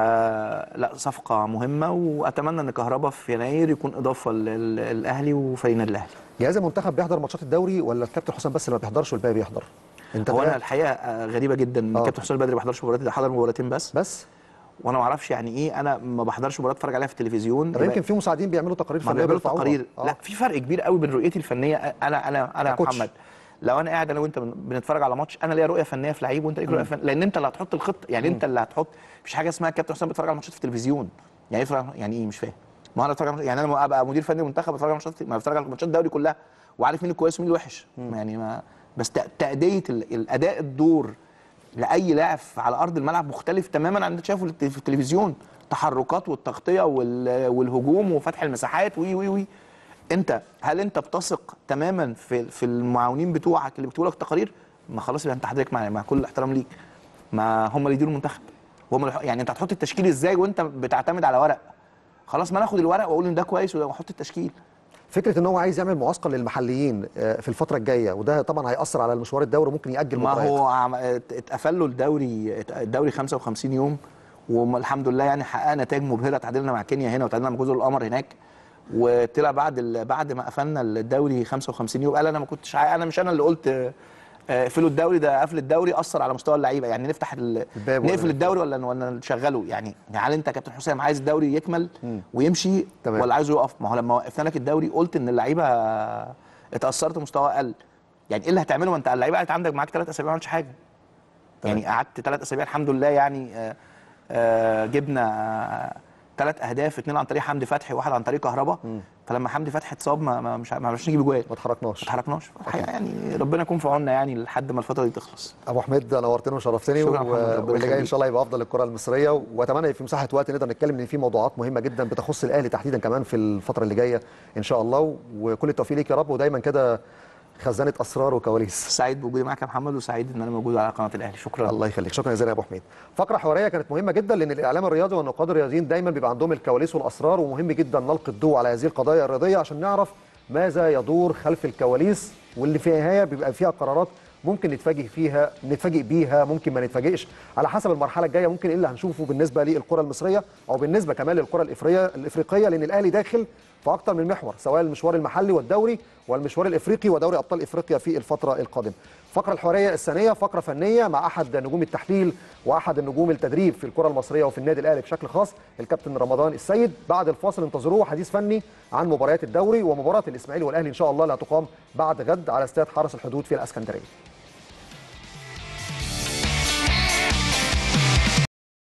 فلا صفقه مهمه، واتمنى ان كهربا في يناير يكون اضافه للاهلي وفريق النادي الاهلي. جهاز المنتخب بيحضر ماتشات الدوري ولا الكابتن حسام بس اللي ما بيحضرش والباقي بيحضر؟ انت هو انا الحقيقه غريبه جدا ان الكابتن حسام البدري ما بيحضرش مباريات، ده حضر مباراتين بس بس وانا ما اعرفش يعني ايه. انا ما بحضرش مباريات اتفرج عليها في التلفزيون. طب يمكن في مساعدين بيعملوا تقارير فنيه بيعملوا تقارير. آه. لا في فرق كبير قوي بين رؤيتي الفنيه. انا انا انا محمد، لو انا قاعد انا وانت بنتفرج على ماتش، انا ليا رؤيه فنيه في لعيب وانت ليك رؤيه فنيه، لان انت اللي هتحط الخطه. يعني م. انت اللي هتحط. مفيش حاجه اسمها الكابتن حسام بيتفرج على ماتشات في التلفزيون. يعني ايه يعني ايه؟ مش فاهم. ما انا اتفرج يعني انا ابقى مدير فني منتخب اتفرج على ماتشات، ما بتفرج على ماتشات الدوري كلها وعارف مين الكويس ومين الوحش. م. يعني ما بس تأدية الاداء الدور لاي لاعب على ارض الملعب مختلف تماما عن اللي شايفه في التلفزيون. تحركات والتغطيه والهجوم وفتح المساحات وي وي وي انت هل انت بتثق تماما في في المعاونين بتوعك اللي بيكتبوا لك تقارير؟ ما خلاص يبقى انت حضرتك مع, مع كل الاحترام ليك، ما هم اللي يديروا المنتخب وهم اللي يعني انت هتحط التشكيل ازاي وانت بتعتمد على ورق؟ خلاص ما ناخد الورق واقول ان ده كويس واحط التشكيل. فكره ان هو عايز يعمل معسكر للمحليين في الفتره الجايه، وده طبعا هياثر على المشوار الدوري وممكن ياجل مباريات. ما هو اتقفل له الدوري الدوري خمسة وخمسين يوم، والحمد لله يعني حققنا نتائج مبهره. تعادلنا مع كينيا هنا وتعادلنا مع جزر القمر هناك، وطلع بعد بعد ما قفلنا الدوري خمسة وخمسين يوم قال انا ما كنتش عاي... انا مش انا اللي قلت اقفلوا الدوري، ده قفل الدوري اثر على مستوى اللعيبه. يعني نفتح ال... نقفل الدوري ولا ولا نشغله؟ يعني هل انت كابتن حسام عايز الدوري يكمل م. ويمشي تمام. ولا عايزه يقف؟ ما هو لما وقفنا لك الدوري قلت ان اللعيبه اتاثرت ومستوى اقل. يعني ايه اللي هتعمله؟ ما انت اللعيبه قعدت عندك معاك ثلاث اسابيع ما عملتش حاجه. تمام. يعني قعدت ثلاث اسابيع الحمد لله. يعني آآ آآ جبنا ثلاث اهداف، اثنين عن طريق حمدي فتحي وواحد عن طريق كهربا. فلما حمدي فتحي اتصاب ما ما مش ما عرفناش نجيب جوال، ما اتحركناش ما اتحركناش الحقيقه. يعني ربنا يكون في عوننا يعني لحد ما الفتره دي تخلص. ابو حميد نورتني وشرفتني، واللي جاي ان شاء الله يبقى افضل للكره المصريه، واتمنى في مساحه وقت نقدر نتكلم ان في موضوعات مهمه جدا بتخص الاهلي تحديدا كمان في الفتره اللي جايه ان شاء الله. وكل التوفيق ليك يا رب، ودايما كده خزانه اسرار وكواليس. سعيد بوجودي معاك يا محمد، وسعيد ان انا موجود على قناه الاهلي. شكرا. الله يخليك. شكرا جزيلا يا ابو حميد. فقره حواريه كانت مهمه جدا، لان الاعلام الرياضي والنقاد الرياضيين دايما بيبقى عندهم الكواليس والاسرار، ومهم جدا نلقي الضوء على هذه القضايا الرياضيه عشان نعرف ماذا يدور خلف الكواليس، واللي في النهايه بيبقى فيها قرارات ممكن نتفاجئ فيها نتفاجئ بيها، ممكن ما نتفاجئش، على حسب المرحله الجايه ممكن ايه اللي هنشوفه بالنسبه للكره المصريه او بالنسبه كمان للكره الافريقيه الافريقيه، لان الاهلي داخل في اكتر من محور، سواء المشوار المحلي والدوري والمشوار الافريقي ودوري ابطال افريقيا في الفتره القادمه. الفقره الحواريه الثانيه فقره فنيه مع احد نجوم التحليل واحد النجوم التدريب في الكره المصريه وفي النادي الاهلي بشكل خاص، الكابتن رمضان السيد. بعد الفاصل انتظروه حديث فني عن مباريات الدوري ومباراه الاسماعيلي والاهلي ان شاء الله اللي هتقام بعد غد على استاد حرس الحدود في الاسكندريه.